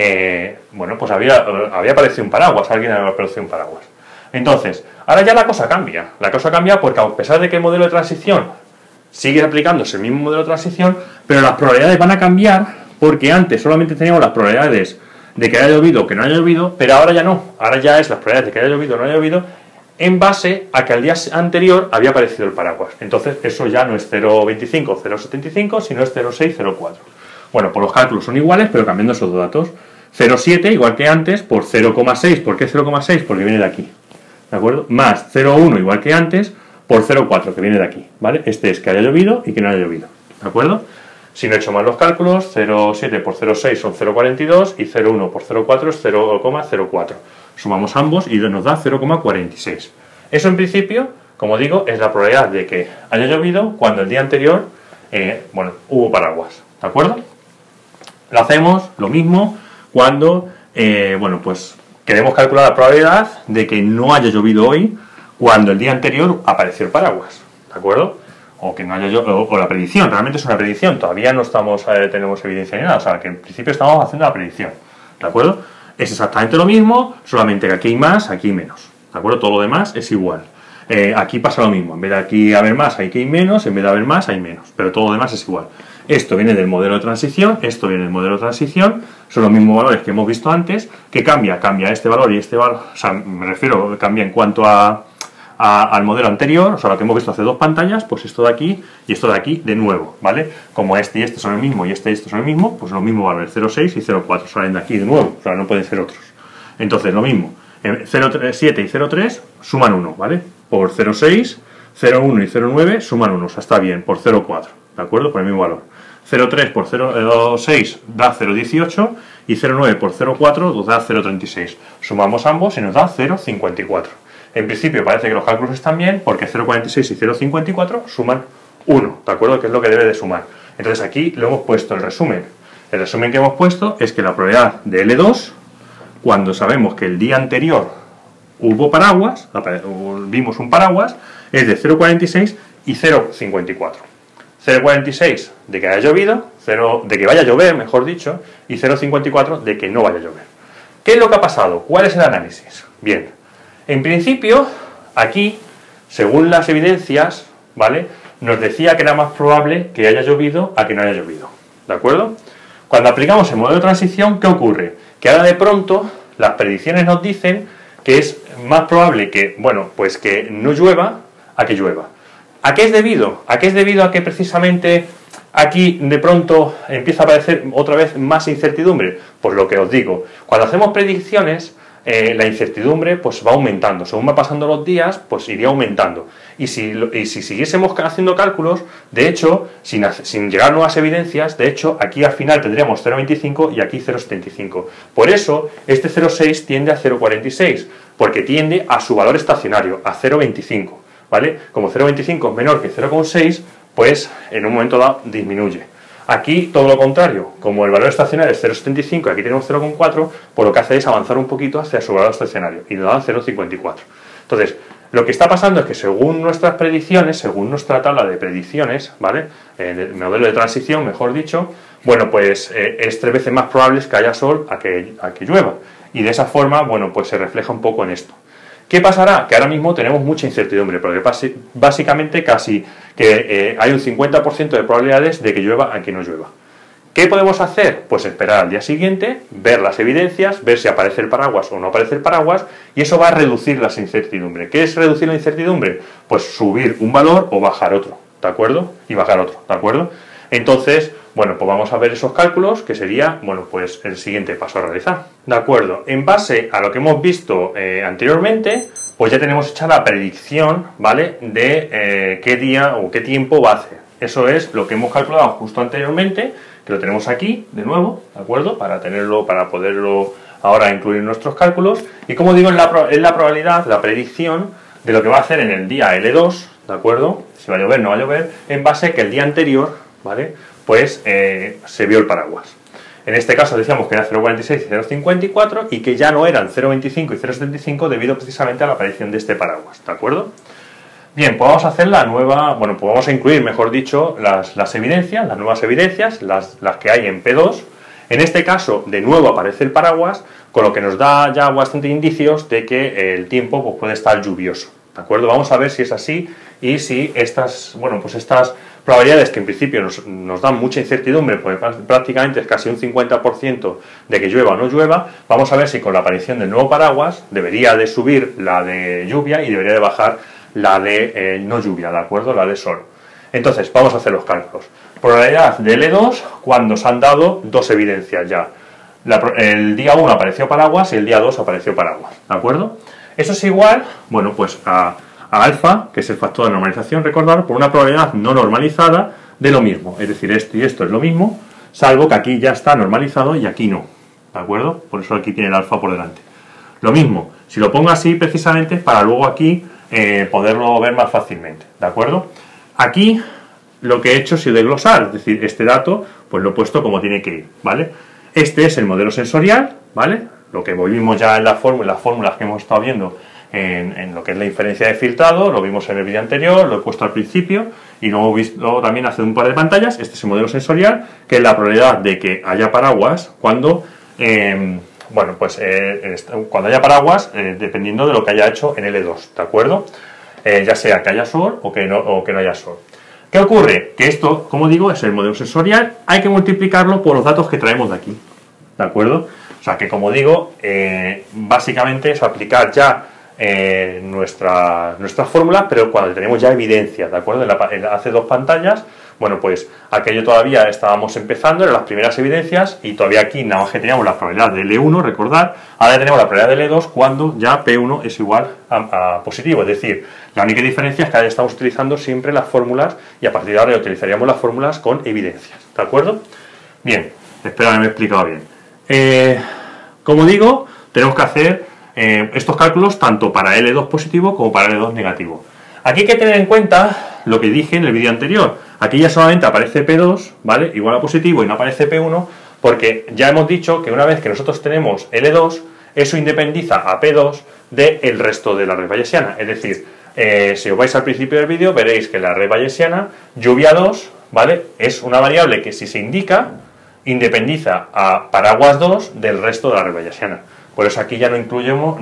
bueno, pues había aparecido un paraguas, alguien había aparecido un paraguas. Entonces, ahora ya la cosa cambia porque a pesar de que el modelo de transición sigue aplicándose el mismo modelo de transición, pero las probabilidades van a cambiar porque antes solamente teníamos las probabilidades de que haya llovido o que no haya llovido, pero ahora ya no, ahora ya es las probabilidades de que haya llovido o no haya llovido en base a que al día anterior había aparecido el paraguas. Entonces eso ya no es 0,25 o 0,75, sino es 0,6, 0,4. Bueno, pues los cálculos son iguales, pero cambiando esos dos datos. 0,7 igual que antes por 0,6. ¿Por qué 0,6? Porque viene de aquí, ¿de acuerdo? Más 0,1 igual que antes por 0,4, que viene de aquí, ¿vale? Este es que haya llovido y que no haya llovido, ¿de acuerdo? Si no he hecho mal los cálculos, 0,7 por 0,6 son 0,42 y 0,1 por 0,4 es 0,04. Sumamos ambos y nos da 0,46. Eso en principio, como digo, es la probabilidad de que haya llovido cuando el día anterior, bueno, hubo paraguas, ¿de acuerdo? Lo hacemos lo mismo cuando, bueno, pues queremos calcular la probabilidad de que no haya llovido hoy cuando el día anterior apareció el paraguas, ¿de acuerdo? O que no haya o la predicción, realmente es una predicción, todavía no tenemos evidencia ni nada, o sea, que en principio estamos haciendo la predicción, ¿de acuerdo? Es exactamente lo mismo, solamente que aquí hay más, aquí hay menos, ¿de acuerdo? Todo lo demás es igual. Aquí pasa lo mismo, en vez de aquí haber más, aquí hay menos, en vez de haber más, hay menos, pero todo lo demás es igual. Esto viene del modelo de transición, esto viene del modelo de transición, son los mismos valores que hemos visto antes, que cambia este valor y este valor, o sea, me refiero, cambia en cuanto al modelo anterior, o sea, lo que hemos visto hace dos pantallas, pues esto de aquí y esto de aquí de nuevo, ¿vale? Como este y este son el mismo y este y este son el mismo, pues los mismos valores, 0,6 y 0,4 salen de aquí de nuevo, o sea, no pueden ser otros. Entonces, lo mismo, 0,7 y 0,3 suman 1, ¿vale? Por 0,6, 0,1 y 0,9 suman 1, o sea, está bien, por 0,4, ¿de acuerdo? Por el mismo valor. 0,3 por 0,6 da 0,18 y 0,9 por 0,4 nos da 0,36. Sumamos ambos y nos da 0,54. En principio parece que los cálculos están bien porque 0,46 y 0,54 suman 1, ¿de acuerdo? Que es lo que debe de sumar. Entonces aquí lo hemos puesto el resumen. El resumen que hemos puesto es que la probabilidad de L2, cuando sabemos que el día anterior hubo paraguas, vimos un paraguas, es de 0,46 y 0,54. 0,46 de que haya llovido, de que vaya a llover, mejor dicho, y 0,54 de que no vaya a llover. ¿Qué es lo que ha pasado? ¿Cuál es el análisis? Bien, en principio, aquí, según las evidencias, ¿vale?, nos decía que era más probable que haya llovido a que no haya llovido, ¿de acuerdo? Cuando aplicamos el modelo de transición, ¿qué ocurre? Que ahora de pronto las predicciones nos dicen que es más probable que, bueno, pues que no llueva a que llueva. ¿A qué es debido? ¿A qué es debido a que precisamente aquí de pronto empieza a aparecer otra vez más incertidumbre? Pues lo que os digo, cuando hacemos predicciones, la incertidumbre pues va aumentando. Según va pasando los días, pues iría aumentando. Y si siguiésemos haciendo cálculos, de hecho, sin llegar a nuevas evidencias, de hecho, aquí al final tendríamos 0,25 y aquí 0,75. Por eso, este 0,6 tiende a 0,46, porque tiende a su valor estacionario, a 0,25, ¿vale? Como 0,25 es menor que 0,6, pues en un momento dado disminuye. Aquí todo lo contrario, como el valor estacionario es 0,75 y aquí tenemos 0,4, pues lo que hace es avanzar un poquito hacia su valor estacionario y nos da 0,54. Entonces, lo que está pasando es que según nuestras predicciones, según nuestra tabla de predicciones, ¿vale? El modelo de transición, mejor dicho, bueno, pues es 3 veces más probable que haya sol a que llueva. Y de esa forma, bueno, pues se refleja un poco en esto. ¿Qué pasará? Que ahora mismo tenemos mucha incertidumbre, porque básicamente casi que hay un 50% de probabilidades de que llueva a que no llueva. ¿Qué podemos hacer? Pues esperar al día siguiente, ver las evidencias, ver si aparece el paraguas o no aparece el paraguas, y eso va a reducir la incertidumbre. ¿Qué es reducir la incertidumbre? Pues subir un valor o bajar otro, ¿de acuerdo? Y bajar otro, ¿de acuerdo? Entonces, bueno, pues vamos a ver esos cálculos, que sería, bueno, pues el siguiente paso a realizar. De acuerdo, en base a lo que hemos visto anteriormente, pues ya tenemos hecha la predicción, ¿vale?, de qué día o qué tiempo va a hacer. Eso es lo que hemos calculado justo anteriormente, que lo tenemos aquí, de nuevo, ¿de acuerdo?, para poderlo ahora incluir en nuestros cálculos. Y como digo, es la probabilidad, la predicción de lo que va a hacer en el día L2, ¿de acuerdo?, si va a llover o no va a llover, en base a que el día anterior, ¿vale?, pues se vio el paraguas. En este caso decíamos que era 0,46 y 0,54 y que ya no eran 0,25 y 0,75 debido precisamente a la aparición de este paraguas, ¿de acuerdo? Bien, pues vamos a hacer la nueva, bueno, pues vamos a incluir, mejor dicho, las evidencias, las nuevas evidencias, las que hay en P2. En este caso, de nuevo aparece el paraguas, con lo que nos da ya bastante indicios de que el tiempo pues, puede estar lluvioso, ¿de acuerdo? Vamos a ver si es así y si estas, bueno, pues estas probabilidades que en principio nos dan mucha incertidumbre, porque prácticamente es casi un 50% de que llueva o no llueva, vamos a ver si con la aparición del nuevo paraguas debería de subir la de lluvia y debería de bajar la de no lluvia, ¿de acuerdo? La de sol. Entonces, vamos a hacer los cálculos. Probabilidad de L2 cuando se han dado dos evidencias ya. El día 1 apareció paraguas y el día 2 apareció paraguas, ¿de acuerdo? Eso es igual, bueno, pues a alfa, que es el factor de normalización, recordar, por una probabilidad no normalizada de lo mismo. Es decir, esto y esto es lo mismo, salvo que aquí ya está normalizado y aquí no, ¿de acuerdo? Por eso aquí tiene el alfa por delante. Lo mismo, si lo pongo así precisamente para luego aquí poderlo ver más fácilmente, ¿de acuerdo? Aquí lo que he hecho ha sido desglosar, es decir, este dato pues lo he puesto como tiene que ir, ¿vale? Este es el modelo sensorial, ¿vale? Lo que vimos ya en las fórmulas que hemos estado viendo en lo que es la inferencia de filtrado, lo vimos en el vídeo anterior, lo he puesto al principio y lo hemos visto también hace un par de pantallas. Este es el modelo sensorial, que es la probabilidad de que haya paraguas cuando, bueno, pues cuando haya paraguas, dependiendo de lo que haya hecho en L2, ¿de acuerdo? Ya sea que haya sol o que no haya sol. ¿Qué ocurre? Que esto, como digo, es el modelo sensorial, hay que multiplicarlo por los datos que traemos de aquí, ¿de acuerdo? O sea que, como digo, básicamente es aplicar ya nuestra fórmula, pero cuando tenemos ya evidencia, ¿de acuerdo? Hace dos pantallas, bueno, pues aquello todavía estábamos empezando, eran las primeras evidencias, y todavía aquí nada más que teníamos la probabilidad de L1, recordad, ahora tenemos la probabilidad de L2 cuando ya P1 es igual a positivo, es decir, la única diferencia es que ahora estamos utilizando siempre las fórmulas, y a partir de ahora utilizaríamos las fórmulas con evidencias, ¿de acuerdo? Bien, espero haberme explicado bien. Como digo, tenemos que hacer estos cálculos tanto para L2 positivo como para L2 negativo. Aquí hay que tener en cuenta lo que dije en el vídeo anterior. Aquí ya solamente aparece P2, ¿vale?, igual a positivo, y no aparece P1, porque ya hemos dicho que una vez que nosotros tenemos L2, eso independiza a P2 del resto de la red bayesiana. Es decir, si os vais al principio del vídeo, veréis que la red bayesiana, lluvia 2, ¿vale?, es una variable que, si se indica, independiza a paraguas 2 del resto de la red bayesiana. Por eso aquí ya no incluimos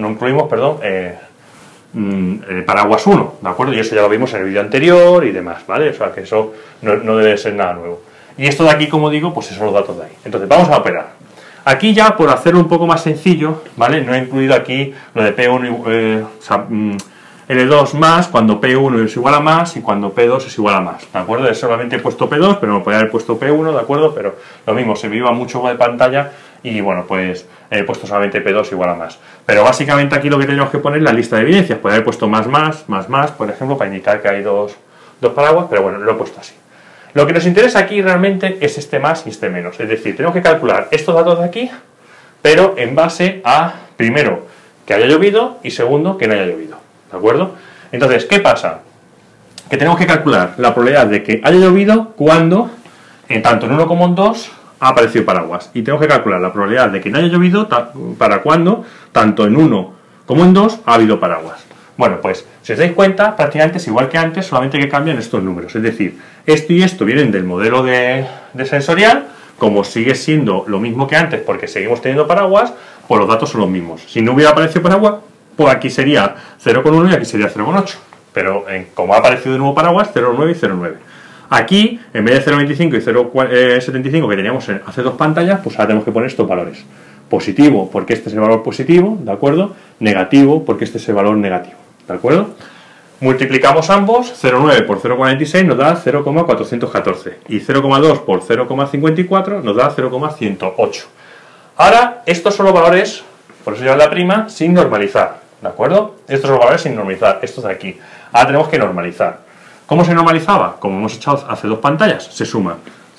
paraguas 1, ¿de acuerdo? Y eso ya lo vimos en el vídeo anterior y demás, ¿vale? O sea que eso no debe ser nada nuevo. Y esto de aquí, como digo, pues esos son los datos de ahí. Entonces, vamos a operar. Aquí ya, por hacerlo un poco más sencillo, ¿vale?, no he incluido aquí lo de P1, L2 más cuando P1 es igual a más y cuando P2 es igual a más, ¿de acuerdo? Solamente he puesto P2, pero me podría haber puesto P1, ¿de acuerdo? Pero lo mismo, se me iba mucho de pantalla y bueno, pues he puesto solamente P2 igual a más. Pero básicamente aquí lo que tenemos que poner es la lista de evidencias. Podría haber puesto más, por ejemplo, para indicar que hay dos paraguas, pero bueno, lo he puesto así. Lo que nos interesa aquí realmente es este más y este menos. Es decir, tenemos que calcular estos datos de aquí, pero en base a, primero, que haya llovido y segundo, que no haya llovido. ¿De acuerdo? Entonces, ¿qué pasa? Que tenemos que calcular la probabilidad de que haya llovido cuando, tanto en 1 como en 2, ha aparecido paraguas. Y tenemos que calcular la probabilidad de que no haya llovido para cuando, tanto en 1 como en 2, ha habido paraguas. Bueno, pues, si os dais cuenta, prácticamente es igual que antes, solamente que cambian estos números. Es decir, esto y esto vienen del modelo de sensorial, como sigue siendo lo mismo que antes, porque seguimos teniendo paraguas, pues los datos son los mismos. Si no hubiera aparecido paraguas, pues aquí sería 0,1 y aquí sería 0,8. Pero como ha aparecido de nuevo paraguas, 0,9 y 0,9. Aquí, en vez de 0,25 y 0,75 que teníamos hace dos pantallas, pues ahora tenemos que poner estos valores. Positivo, porque este es el valor positivo, ¿de acuerdo? Negativo, porque este es el valor negativo, ¿de acuerdo? Multiplicamos ambos, 0,9 por 0,46 nos da 0,414 y 0,2 por 0,54 nos da 0,108. Ahora, estos son los valores, por eso llevan la prima, sin normalizar, ¿de acuerdo? Estos son los valores sin normalizar, estos de aquí. Ahora tenemos que normalizar. ¿Cómo se normalizaba? Como hemos echado hace dos pantallas, se suman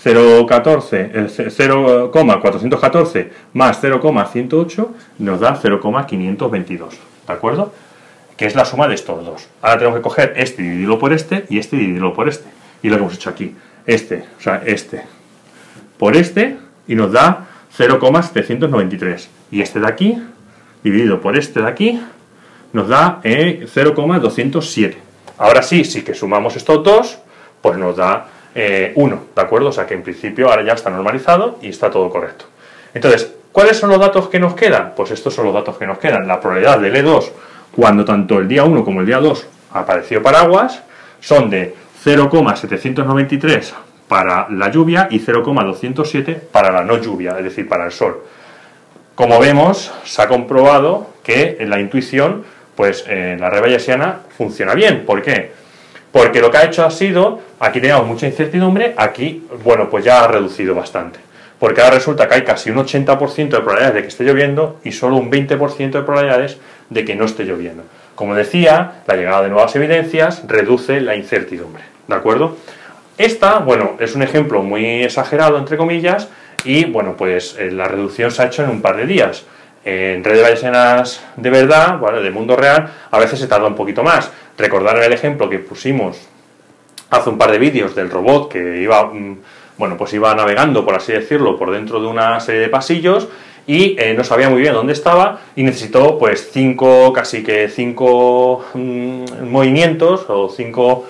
0,414 más 0,108 nos da 0,522, ¿de acuerdo? Que es la suma de estos dos. Ahora tenemos que coger este y dividirlo por este y este y dividirlo por este. Y lo que hemos hecho aquí, este por este y nos da 0,793. Y este de aquí, dividido por este de aquí, nos da 0,207. Ahora sí que sumamos estos dos, pues nos da 1, ¿de acuerdo? O sea que en principio ahora ya está normalizado y está todo correcto. Entonces, ¿cuáles son los datos que nos quedan? Pues estos son los datos que nos quedan. La probabilidad del E2, cuando tanto el día 1 como el día 2 apareció paraguas, son de 0,793 para la lluvia y 0,207 para la no lluvia, es decir, para el sol. Como vemos, se ha comprobado que la intuición, pues la red bayesiana funciona bien. ¿Por qué? Porque lo que ha hecho ha sido, aquí teníamos mucha incertidumbre, aquí, bueno, pues ya ha reducido bastante. Porque ahora resulta que hay casi un 80% de probabilidades de que esté lloviendo y solo un 20% de probabilidades de que no esté lloviendo. Como decía, la llegada de nuevas evidencias reduce la incertidumbre, ¿de acuerdo? Esta, bueno, es un ejemplo muy exagerado, entre comillas, y, bueno, pues la reducción se ha hecho en un par de días. En redes bayesianas de verdad, bueno, de mundo real, a veces se tarda un poquito más. Recordar el ejemplo que pusimos hace un par de vídeos del robot que iba, bueno, pues iba navegando, por así decirlo, por dentro de una serie de pasillos y no sabía muy bien dónde estaba y necesitó pues casi que cinco movimientos o 5...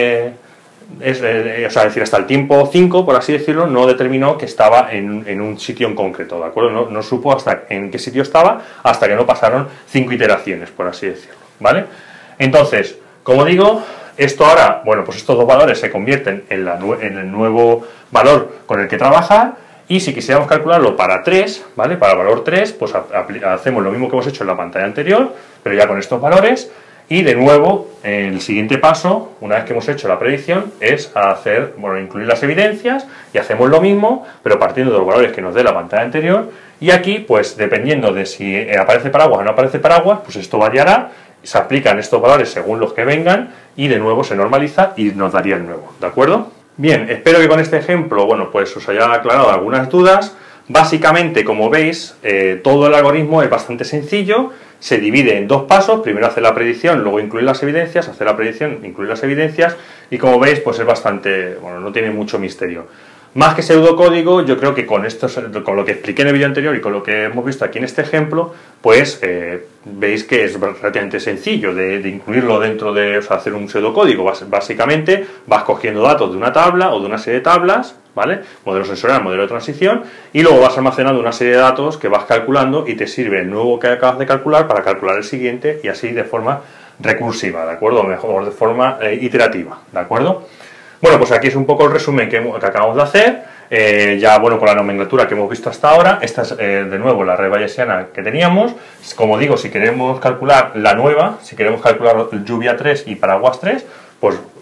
o sea, decir, hasta el tiempo 5, por así decirlo, no determinó que estaba en un sitio en concreto, ¿de acuerdo? No supo hasta en qué sitio estaba hasta que no pasaron 5 iteraciones, por así decirlo, ¿vale? Entonces, como digo, esto ahora, bueno, pues estos dos valores se convierten en el nuevo valor con el que trabajar y si quisiéramos calcularlo para 3, ¿vale? Para el valor 3, pues hacemos lo mismo que hemos hecho en la pantalla anterior, pero ya con estos valores. Y de nuevo, el siguiente paso, una vez que hemos hecho la predicción, es hacer, bueno, incluir las evidencias y hacemos lo mismo, pero partiendo de los valores que nos dé la pantalla anterior. Y aquí, pues dependiendo de si aparece paraguas o no aparece paraguas, pues esto variará, se aplican estos valores según los que vengan y de nuevo se normaliza y nos daría el nuevo, ¿de acuerdo? Bien, espero que con este ejemplo, bueno, pues os haya aclarado algunas dudas. Básicamente, como veis, todo el algoritmo es bastante sencillo. Se divide en dos pasos, primero hacer la predicción, luego incluir las evidencias, hacer la predicción, incluir las evidencias, y como veis, pues es bastante, bueno, no tiene mucho misterio. Más que pseudocódigo, yo creo que con lo que expliqué en el vídeo anterior y con lo que hemos visto aquí en este ejemplo, pues veis que es relativamente sencillo de incluirlo dentro de, o sea, hacer un pseudocódigo. Básicamente vas cogiendo datos de una tabla o de una serie de tablas, ¿vale? Modelo sensorial, modelo de transición, y luego vas almacenando una serie de datos que vas calculando y te sirve el nuevo que acabas de calcular para calcular el siguiente y así de forma recursiva, ¿de acuerdo? O mejor, de forma iterativa, ¿de acuerdo? Bueno, pues aquí es un poco el resumen que acabamos de hacer, ya bueno, con la nomenclatura que hemos visto hasta ahora. Esta es de nuevo la red bayesiana que teníamos. Como digo, si queremos calcular la nueva, si queremos calcular lluvia 3 y paraguas 3, pues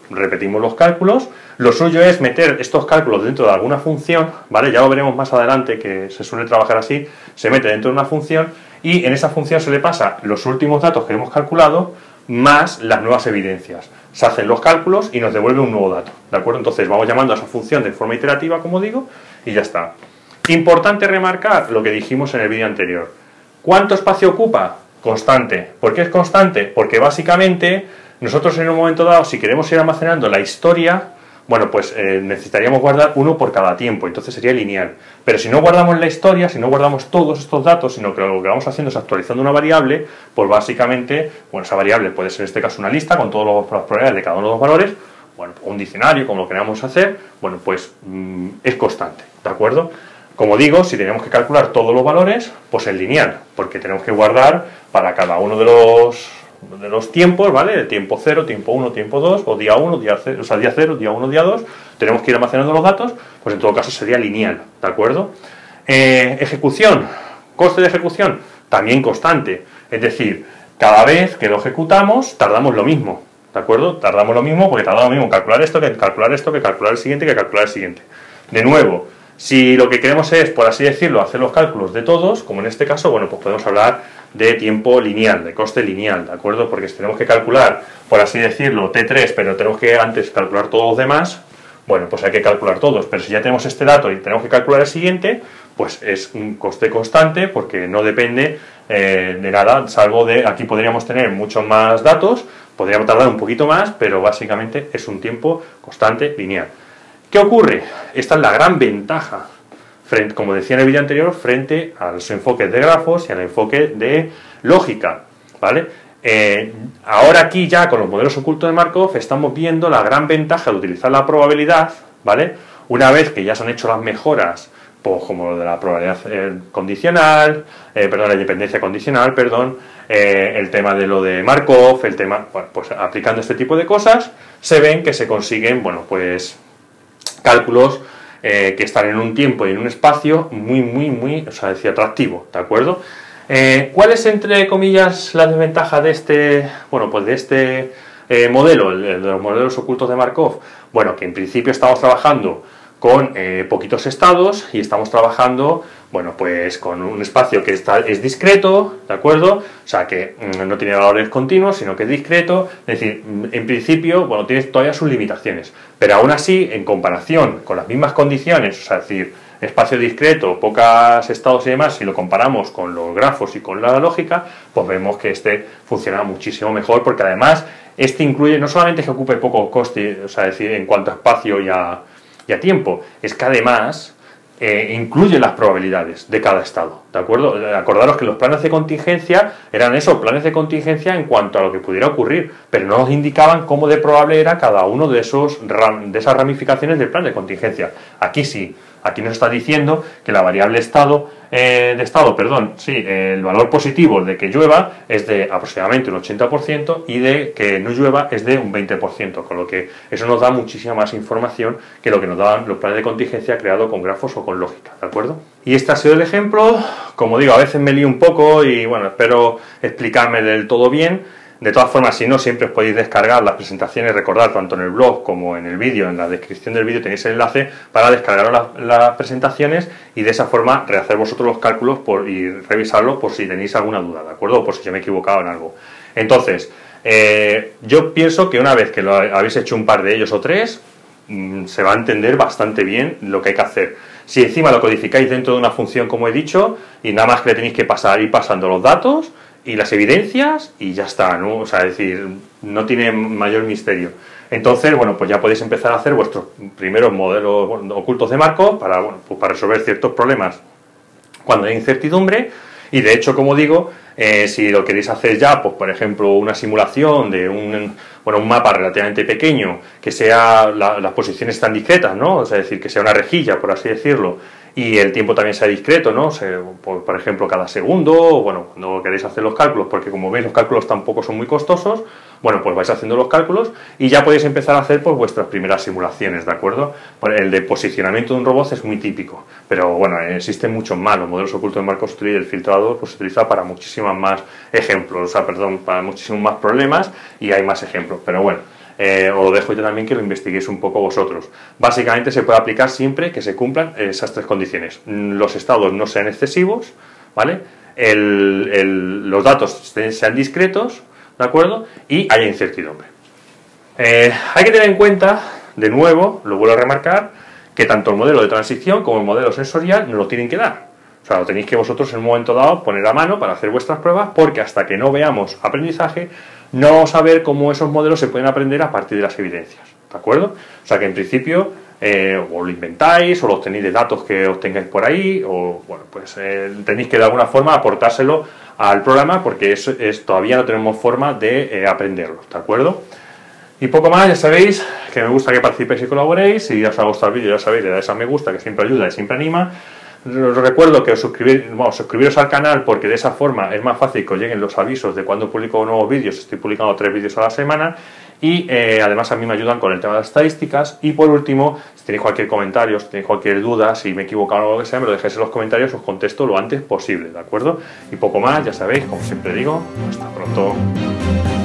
repetimos los cálculos. Lo suyo es meter estos cálculos dentro de alguna función, ¿vale? Ya lo veremos más adelante, que se suele trabajar así, se mete dentro de una función y en esa función se le pasa los últimos datos que hemos calculado más las nuevas evidencias. Se hacen los cálculos y nos devuelve un nuevo dato, ¿de acuerdo? Entonces vamos llamando a esa función de forma iterativa, como digo, y ya está. Importante remarcar lo que dijimos en el vídeo anterior. ¿Cuánto espacio ocupa? Constante. ¿Por qué es constante? Porque básicamente nosotros en un momento dado, si queremos ir almacenando la historia, bueno, pues necesitaríamos guardar uno por cada tiempo, entonces sería lineal. Pero si no guardamos la historia, si no guardamos todos estos datos, sino que lo que vamos haciendo es actualizando una variable, pues básicamente, bueno, esa variable puede ser en este caso una lista con todas las probabilidades de cada uno de los valores, bueno, un diccionario, como lo queramos hacer, bueno, pues es constante, ¿de acuerdo? Como digo, si tenemos que calcular todos los valores, pues es lineal, porque tenemos que guardar para cada uno de los tiempos, ¿vale? El tiempo 0, tiempo 1, tiempo 2, o día 1, día 0, o sea, día 0, día 1, día 2, tenemos que ir almacenando los datos, pues en todo caso sería lineal, ¿de acuerdo? Ejecución, coste de ejecución, también constante, es decir, cada vez que lo ejecutamos tardamos lo mismo, ¿de acuerdo? Tardamos lo mismo porque tardamos lo mismo calcular esto, que calcular esto, que calcular el siguiente, que calcular el siguiente. De nuevo, si lo que queremos es, por así decirlo, hacer los cálculos de todos, como en este caso, bueno, pues podemos hablar de tiempo lineal, de coste lineal, ¿de acuerdo? Porque si tenemos que calcular, por así decirlo, T3, pero tenemos que antes calcular todos los demás, bueno, pues hay que calcular todos, pero si ya tenemos este dato y tenemos que calcular el siguiente, pues es un coste constante porque no depende de nada, salvo de, aquí podríamos tener muchos más datos, podríamos tardar un poquito más, pero básicamente es un tiempo constante lineal. ¿Qué ocurre? Esta es la gran ventaja, como decía en el vídeo anterior, frente a los enfoques de grafos y al enfoque de lógica, ¿vale? Ahora aquí ya con los modelos ocultos de Markov estamos viendo la gran ventaja de utilizar la probabilidad, ¿vale? Una vez que ya se han hecho las mejoras, pues como lo de la probabilidad condicional, la independencia condicional, el tema de lo de Markov, el tema, bueno, pues aplicando este tipo de cosas, se ven que se consiguen, bueno, pues cálculos que están en un tiempo y en un espacio muy, o sea, decía, atractivo, ¿de acuerdo? ¿Cuál es, entre comillas, la desventaja de este, bueno, pues de este modelo, de los modelos ocultos de Markov? Bueno, que en principio estamos trabajando con poquitos estados y estamos trabajando, bueno, pues con un espacio que es discreto, ¿de acuerdo? O sea, que no tiene valores continuos, sino que es discreto, es decir, en principio, bueno, tiene todavía sus limitaciones, pero aún así, en comparación con las mismas condiciones, o sea, es decir, espacio discreto, pocos estados y demás, si lo comparamos con los grafos y con la lógica, pues vemos que este funciona muchísimo mejor, porque además, este incluye, no solamente que ocupe poco coste, o sea, es decir, en cuanto a espacio y a tiempo, es que además incluye las probabilidades de cada estado, ¿de acuerdo? Acordaros que los planes de contingencia eran eso, planes de contingencia en cuanto a lo que pudiera ocurrir, pero no nos indicaban cómo de probable era cada uno de esas ramificaciones del plan de contingencia. Aquí sí, aquí nos está diciendo que la variable el valor positivo de que llueva es de aproximadamente un 80% y de que no llueva es de un 20%, con lo que eso nos da muchísima más información que lo que nos daban los planes de contingencia creados con grafos o con lógica, ¿de acuerdo? Y este ha sido el ejemplo. Como digo, a veces me lío un poco y bueno, espero explicarme del todo bien. De todas formas, si no, siempre os podéis descargar las presentaciones, recordad, tanto en el blog como en el vídeo, en la descripción del vídeo tenéis el enlace para descargar las presentaciones y de esa forma rehacer vosotros los cálculos y revisarlos por si tenéis alguna duda, ¿de acuerdo? O por si yo me he equivocado en algo. Entonces, yo pienso que una vez que lo habéis hecho un par de ellos o tres, se va a entender bastante bien lo que hay que hacer. Si encima lo codificáis dentro de una función, como he dicho, y nada más que le tenéis que ir pasando los datos y las evidencias y ya está, ¿no? O sea, es decir, no tiene mayor misterio. Entonces, bueno, pues ya podéis empezar a hacer vuestros primeros modelos ocultos de Markov para, bueno, pues para resolver ciertos problemas cuando hay incertidumbre. Y de hecho, como digo, si lo queréis hacer ya, pues por ejemplo, una simulación de un mapa relativamente pequeño, que sea las posiciones tan discretas, ¿no? O sea, es decir, que sea una rejilla, por así decirlo, y el tiempo también sea discreto, ¿no? O sea, por ejemplo, cada segundo, o bueno, cuando queréis hacer los cálculos, porque como veis los cálculos tampoco son muy costosos, bueno, pues vais haciendo los cálculos y ya podéis empezar a hacer pues vuestras primeras simulaciones, ¿de acuerdo? El de posicionamiento de un robot es muy típico, pero bueno, existen muchos más. Los modelos ocultos de Markov y el filtrador pues se utiliza para muchísimas más ejemplos, o sea, perdón, para muchísimos más problemas y hay más ejemplos, pero bueno. os lo dejo yo también que lo investiguéis un poco vosotros. Básicamente se puede aplicar siempre que se cumplan esas tres condiciones. Los estados no sean excesivos, ¿vale? Los datos sean discretos, ¿de acuerdo? Y haya incertidumbre. Hay que tener en cuenta, de nuevo, lo vuelvo a remarcar, que tanto el modelo de transición como el modelo sensorial nos lo tienen que dar. O sea, lo tenéis que vosotros en un momento dado poner a mano para hacer vuestras pruebas, porque hasta que no veamos aprendizaje, no vamos a ver cómo esos modelos se pueden aprender a partir de las evidencias, ¿de acuerdo? O sea que en principio o lo inventáis, o lo obtenéis de datos que obtengáis por ahí, o bueno, pues tenéis que de alguna forma aportárselo al programa, porque todavía no tenemos forma de aprenderlo, ¿de acuerdo? Y poco más, ya sabéis que me gusta que participéis y colaboréis. Si os ha gustado el vídeo, ya sabéis, le dais a me gusta, que siempre ayuda y siempre anima. Os recuerdo que suscribiros al canal, porque de esa forma es más fácil que os lleguen los avisos de cuando publico nuevos vídeos. Estoy publicando 3 vídeos a la semana y además a mí me ayudan con el tema de las estadísticas. Y por último, si tenéis cualquier comentario, si tenéis cualquier duda, si me he equivocado o lo que sea, me lo dejéis en los comentarios, os contesto lo antes posible, ¿de acuerdo? Y poco más, ya sabéis, como siempre digo, hasta pronto.